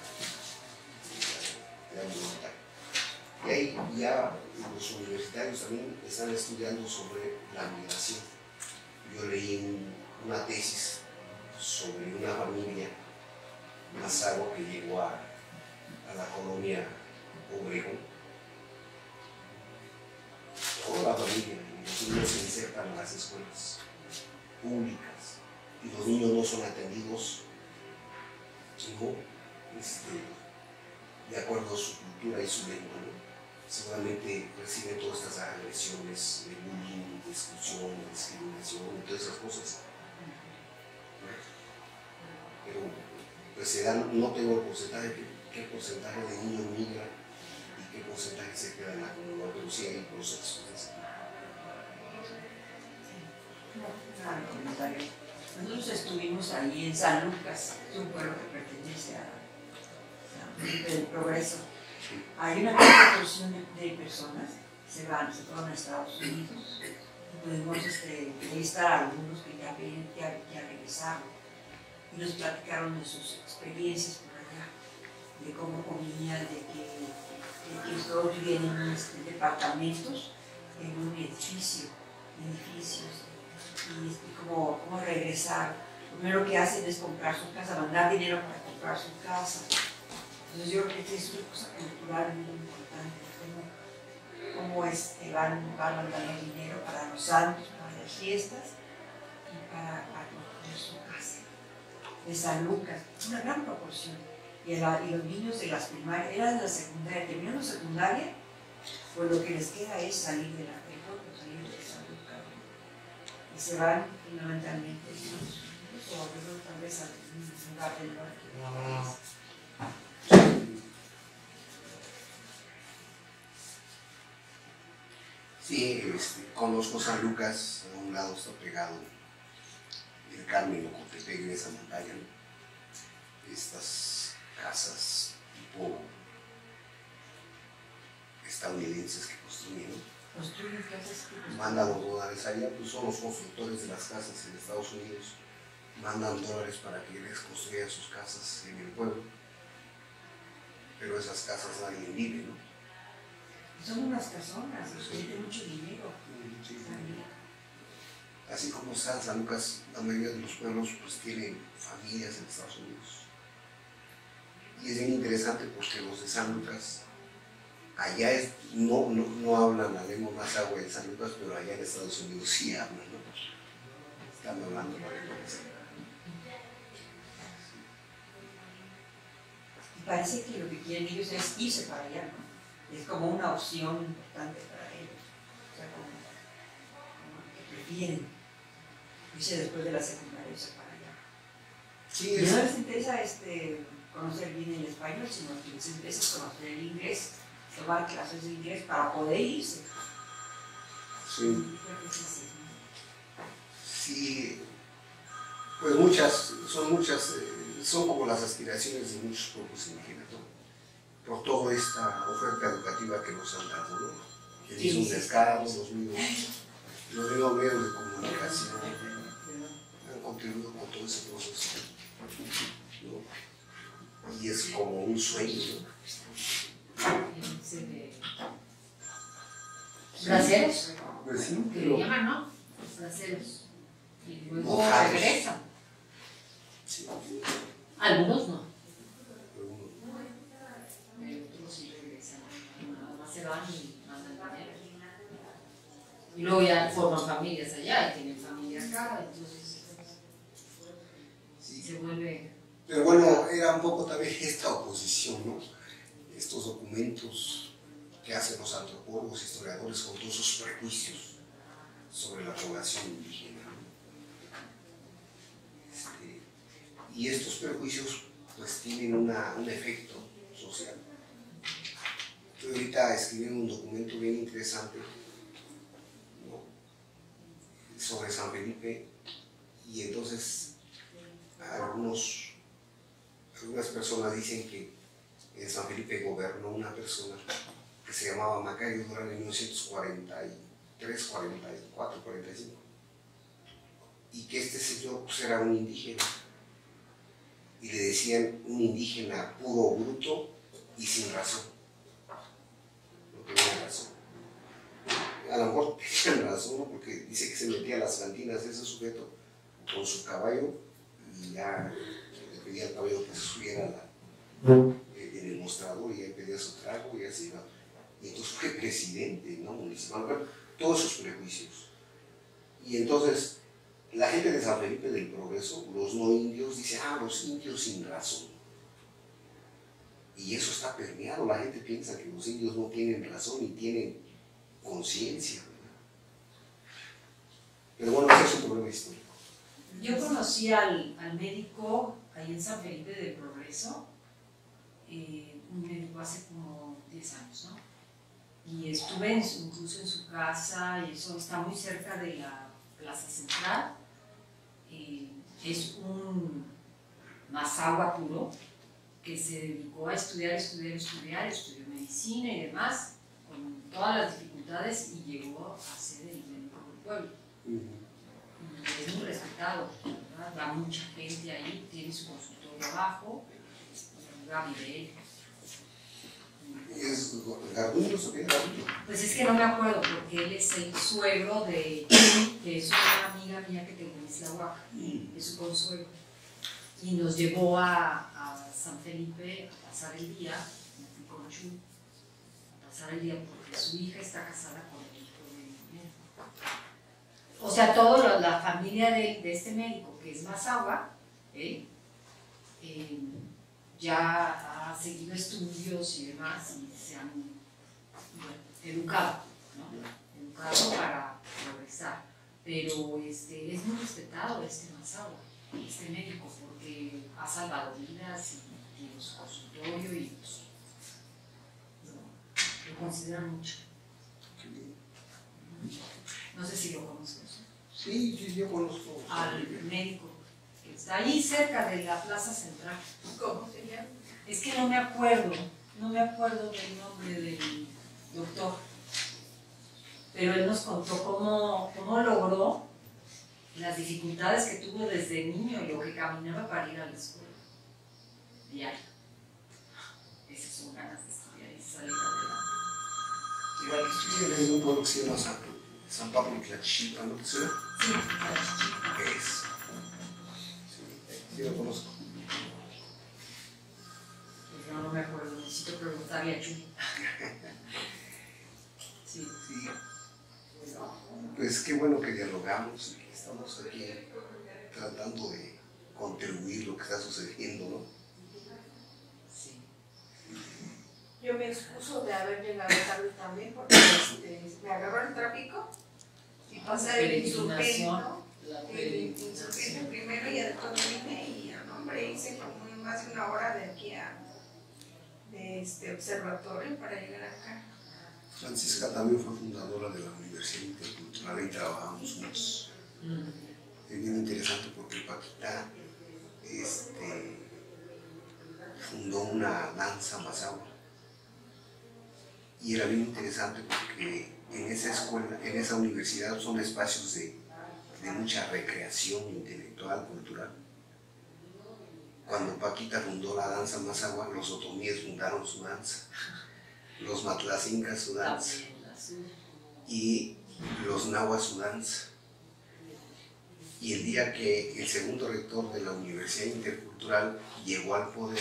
de la Y ahí ya los universitarios también están estudiando sobre la migración. Yo leí un, una tesis sobre una familia mazahua que llegó a, a la colonia Obregón. Toda la familia, y los niños se insertan en las escuelas públicas, y los niños no son atendidos, sino este, de acuerdo a su cultura y su lengua, ¿no? Seguramente reciben todas estas agresiones de bullying, de exclusión, de discriminación, y todas esas cosas. Pero pues se dan, no tengo el porcentaje, qué, qué porcentaje de niños migra y qué porcentaje se queda en la comunidad, pero sí hay procesos. Nosotros estuvimos ahí en San Lucas, es un pueblo que pertenece a Felipe del Progreso. Hay una gran proporción de, de personas que se van, se fueron a Estados Unidos. Y pudimos este, entrevistar a algunos que ya, ya, ya regresaron y nos platicaron de sus experiencias por allá, de cómo comían, de que, de que todos vivían en este, departamentos, en un edificio, edificios y, y cómo, cómo regresar. Lo primero que hacen es comprar su casa, mandar dinero para comprar su casa. Entonces yo creo que esta es una cosa cultural muy importante, cómo, cómo este, van, van mandando dinero para los santos, para las fiestas y para, para construir su casa. De San Lucas, una gran proporción. Y, la, y los niños de las primarias, eran de la secundaria, terminando secundaria, pues lo que les queda es salir de la prepa, salir de San Lucas. Y se van fundamentalmente a Estados Unidos o tal vez a un lugar del norte. Sí, este, conozco San Lucas, a un lado está pegado el Carmen o Cotepec de esa montaña, ¿no? Estas casas tipo estadounidenses que construyen, ¿no? Construyen casas que mandan los dólares allá, pues son los constructores de las casas en Estados Unidos, mandan dólares para que les construyan sus casas en el pueblo, pero esas casas nadie vive, ¿no? son unas casonas, sí. Tienen mucho dinero. Sí. Así como está San Lucas, la mayoría de los pueblos pues tienen familias en Estados Unidos. Y es bien interesante porque los de San Lucas, allá es, no, no, no hablan la lengua más agua de San Lucas, pero allá en Estados Unidos sí hablan, ¿no? Están hablando la lengua de San Lucas. Y parece que lo que quieren ellos es irse para allá, ¿no? Es como una opción importante para ellos. O sea, como, como que prefieren irse después de la secundaria, irse para allá. Sí, y es... no les interesa este, conocer bien el español, sino que les interesa conocer el inglés, tomar clases de inglés para poder irse. Sí. Creo que es así, ¿no? Sí, pues muchas, son muchas, eh, son como las aspiraciones de muchos pueblos indígenas, ¿no? Por toda esta oferta educativa que nos han dado, ¿no? El mismo Sí, sí, mercado, sí. los mismos, los mismos medios de comunicación han contribuido con todo ese proceso, ¿no? Y es como un sueño, ¿no? Braceros, Pues sí, que pero... le llaman, ¿no? Los braceros. Y luego Mojados. regresan. Sí, Algunos no. pero uno- Pero otros sí regresan. Nada más se van y mandan dinero. Y luego ya forman familias allá y tienen familia acá, entonces sí. se vuelve. Pero bueno, era un poco también esta oposición, ¿no? Estos documentos que hacen los antropólogos, historiadores, con todos sus prejuicios sobre la población indígena, ¿no? Este, y estos prejuicios pues tienen una, un efecto social. Estoy ahorita escribiendo un documento bien interesante, ¿no? Sobre San Felipe, y entonces algunos Algunas personas dicen que en San Felipe gobernó una persona que se llamaba Macario Durán en mil novecientos cuarenta y tres, cuarenta y cuatro, cuarenta y cinco. Y que este señor pues, era un indígena. Y le decían un indígena puro, bruto y sin razón. No tenía razón. A lo mejor tenían razón, ¿no? Porque dice que se metía a las cantinas de ese sujeto con su caballo y ya le pedía al caballo que se subiera a la, eh, en el mostrador y ahí pedía su trago y así, ¿no? Y entonces fue presidente, ¿no? Municipal, bueno, todos esos prejuicios. Y entonces la gente de San Felipe del Progreso, los no indios, dice, ah, los indios sin razón. Y eso está permeado, la gente piensa que los indios no tienen razón y tienen conciencia, ¿verdad? Pero bueno, ese es un problema histórico. Yo conocí al, al médico ahí en San Felipe del Progreso, eh, un médico hace como diez años, ¿no? Y estuve en su, incluso en su casa, y eso está muy cerca de la Plaza Central. Eh, es un mazahua puro que se dedicó a estudiar, estudiar, estudiar, estudió medicina y demás, con todas las dificultades, y llegó a ser el médico del pueblo. Y es muy respetado, ¿verdad? Va mucha gente ahí, tiene su consultorio abajo, Gabriel. Es Garduño, ¿no sabía Garduño? Pues es que no me acuerdo, porque él es el suegro de Chumi, que es una amiga mía que tengo en Isla Huaca, es su consuegro. Y nos llevó a, a San Felipe a pasar el día, me fui con Chumi, a pasar el día porque su hija está casada con el hijo de mi médico. O sea, toda la familia de, de este médico, que es Mazahua, ¿eh? Eh, ya ha seguido estudios y demás y se han bueno, educado, ¿no? Educado para progresar. Pero este, es muy respetado este Mazahua, este médico, porque ha salvado vidas y tiene su consultorio y pues, no, lo consideran mucho. No sé si lo conozcas. Sí, sí, yo conozco. Al médico. Está ahí cerca de la plaza central. ¿Cómo se llama? Es que no me acuerdo, no me acuerdo del nombre del doctor. Pero él nos contó cómo, cómo logró las dificultades que tuvo desde niño y lo que caminaba para ir a la escuela. Diario. Esas son ganas de estudiar y salir adelante. Igual estoy en un pueblo que se llama San, San Pablo Tlachipa, ¿no? ¿Sí? Sí, la Es. Sí, lo conozco. Pues no, no me acuerdo, necesito preguntarle a Chumi. Sí. Sí. Pues qué bueno que dialogamos, que estamos aquí tratando de contribuir lo que está sucediendo, ¿no? Sí. Yo me excuso de haber llegado tarde también porque este, me agarró el tráfico y pasé el insurgente, ¿no? El insurgente primero y después vine y no, hombre, hice como más de una hora de aquí a de este observatorio para llegar acá. Francisca también fue fundadora de la Universidad Intercultural y trabajamos juntos. Mm. Es bien interesante porque Paquita este, fundó una danza Mazahua. Y era bien interesante porque en esa escuela, en esa universidad son espacios de, de mucha recreación intelectual, cultural. Cuando Paquita fundó la danza Mazahua, los otomíes fundaron su danza, los matlacincas su danza y los nahuas su danza. Y el día que el segundo rector de la Universidad Intercultural llegó al poder,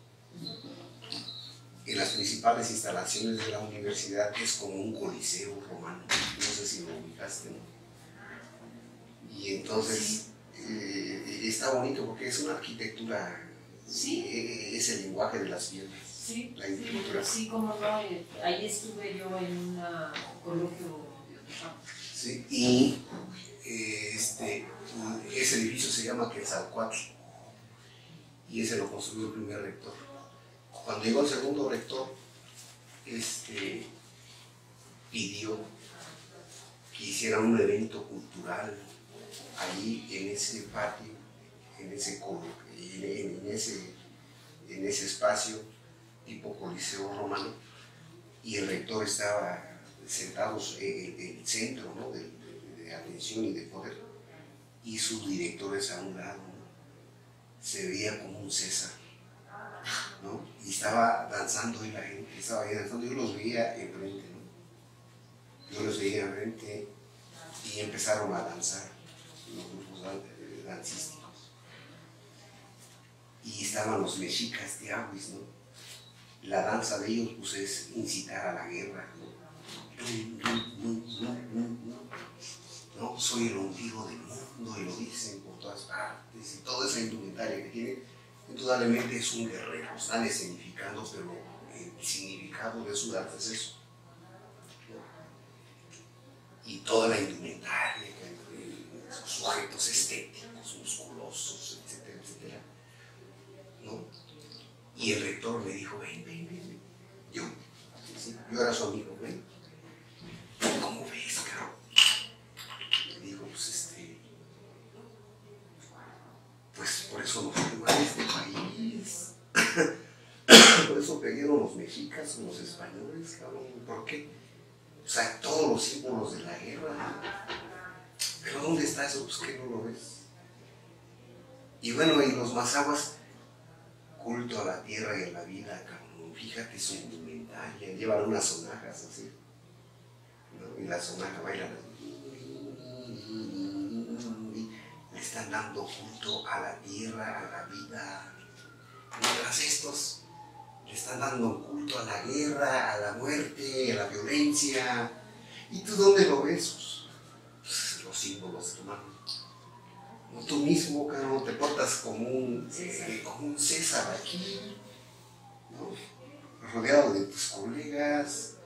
en las principales instalaciones de la universidad es como un coliseo romano, no sé si lo ubicaste, ¿no? Y entonces eh, está bonito porque es una arquitectura, ¿sí? eh, es el lenguaje de las piedras, sí, la arquitectura. Sí, sí, como no, eh, ahí estuve yo en un coloquio de Otapan. Sí, y eh, este, ese edificio se llama Quetzalcóatl y ese lo construyó el primer rector. Cuando llegó el segundo rector, este, pidió que hicieran un evento cultural allí en ese patio, en ese, en, en ese, en ese espacio tipo coliseo romano, y el rector estaba sentado en el centro, ¿no? de, de, de atención y de poder, y sus directores a un lado, ¿no? Se veía como un César, ¿no? Y estaba danzando y la gente estaba ahí danzando, yo los veía enfrente, ¿no? Yo los veía enfrente y empezaron a danzar los grupos dancísticos. Y estaban los mexicas de Aguis, ¿no? La danza de ellos pues es incitar a la guerra, ¿no? No, soy el ombligo del mundo y lo dicen por todas partes y toda esa indumentaria que tiene, indudablemente es un guerrero, están escenificando, pero el significado de su danza es eso, ¿no? Y toda la indumentaria, sujetos estéticos, musculosos, etcétera, etcétera, ¿no? Y el rector me dijo, ven, ven, ven, yo, ¿sí? Yo era su amigo, ven, ¿cómo ves, cabrón? Le digo, pues este, pues por eso nos fue mal este país, por eso perdieron los mexicas, los españoles, cabrón, ¿por qué? O sea, todos los símbolos de la guerra, pero ¿dónde está eso? Pues que no lo ves. Y bueno, y los mazahuas, culto a la tierra y a la vida, cabrón, fíjate su indumentaria, llevan unas sonajas así, ¿no? Y la sonaja bailan así. Le están dando culto a la tierra, a la vida, mientras estos le están dando culto a la guerra, a la muerte, a la violencia. ¿Y tú dónde lo ves? Pues, los símbolos, hermano. Tú mismo, caro, te portas como un, eh, como un César aquí, ¿no? Rodeado de tus colegas,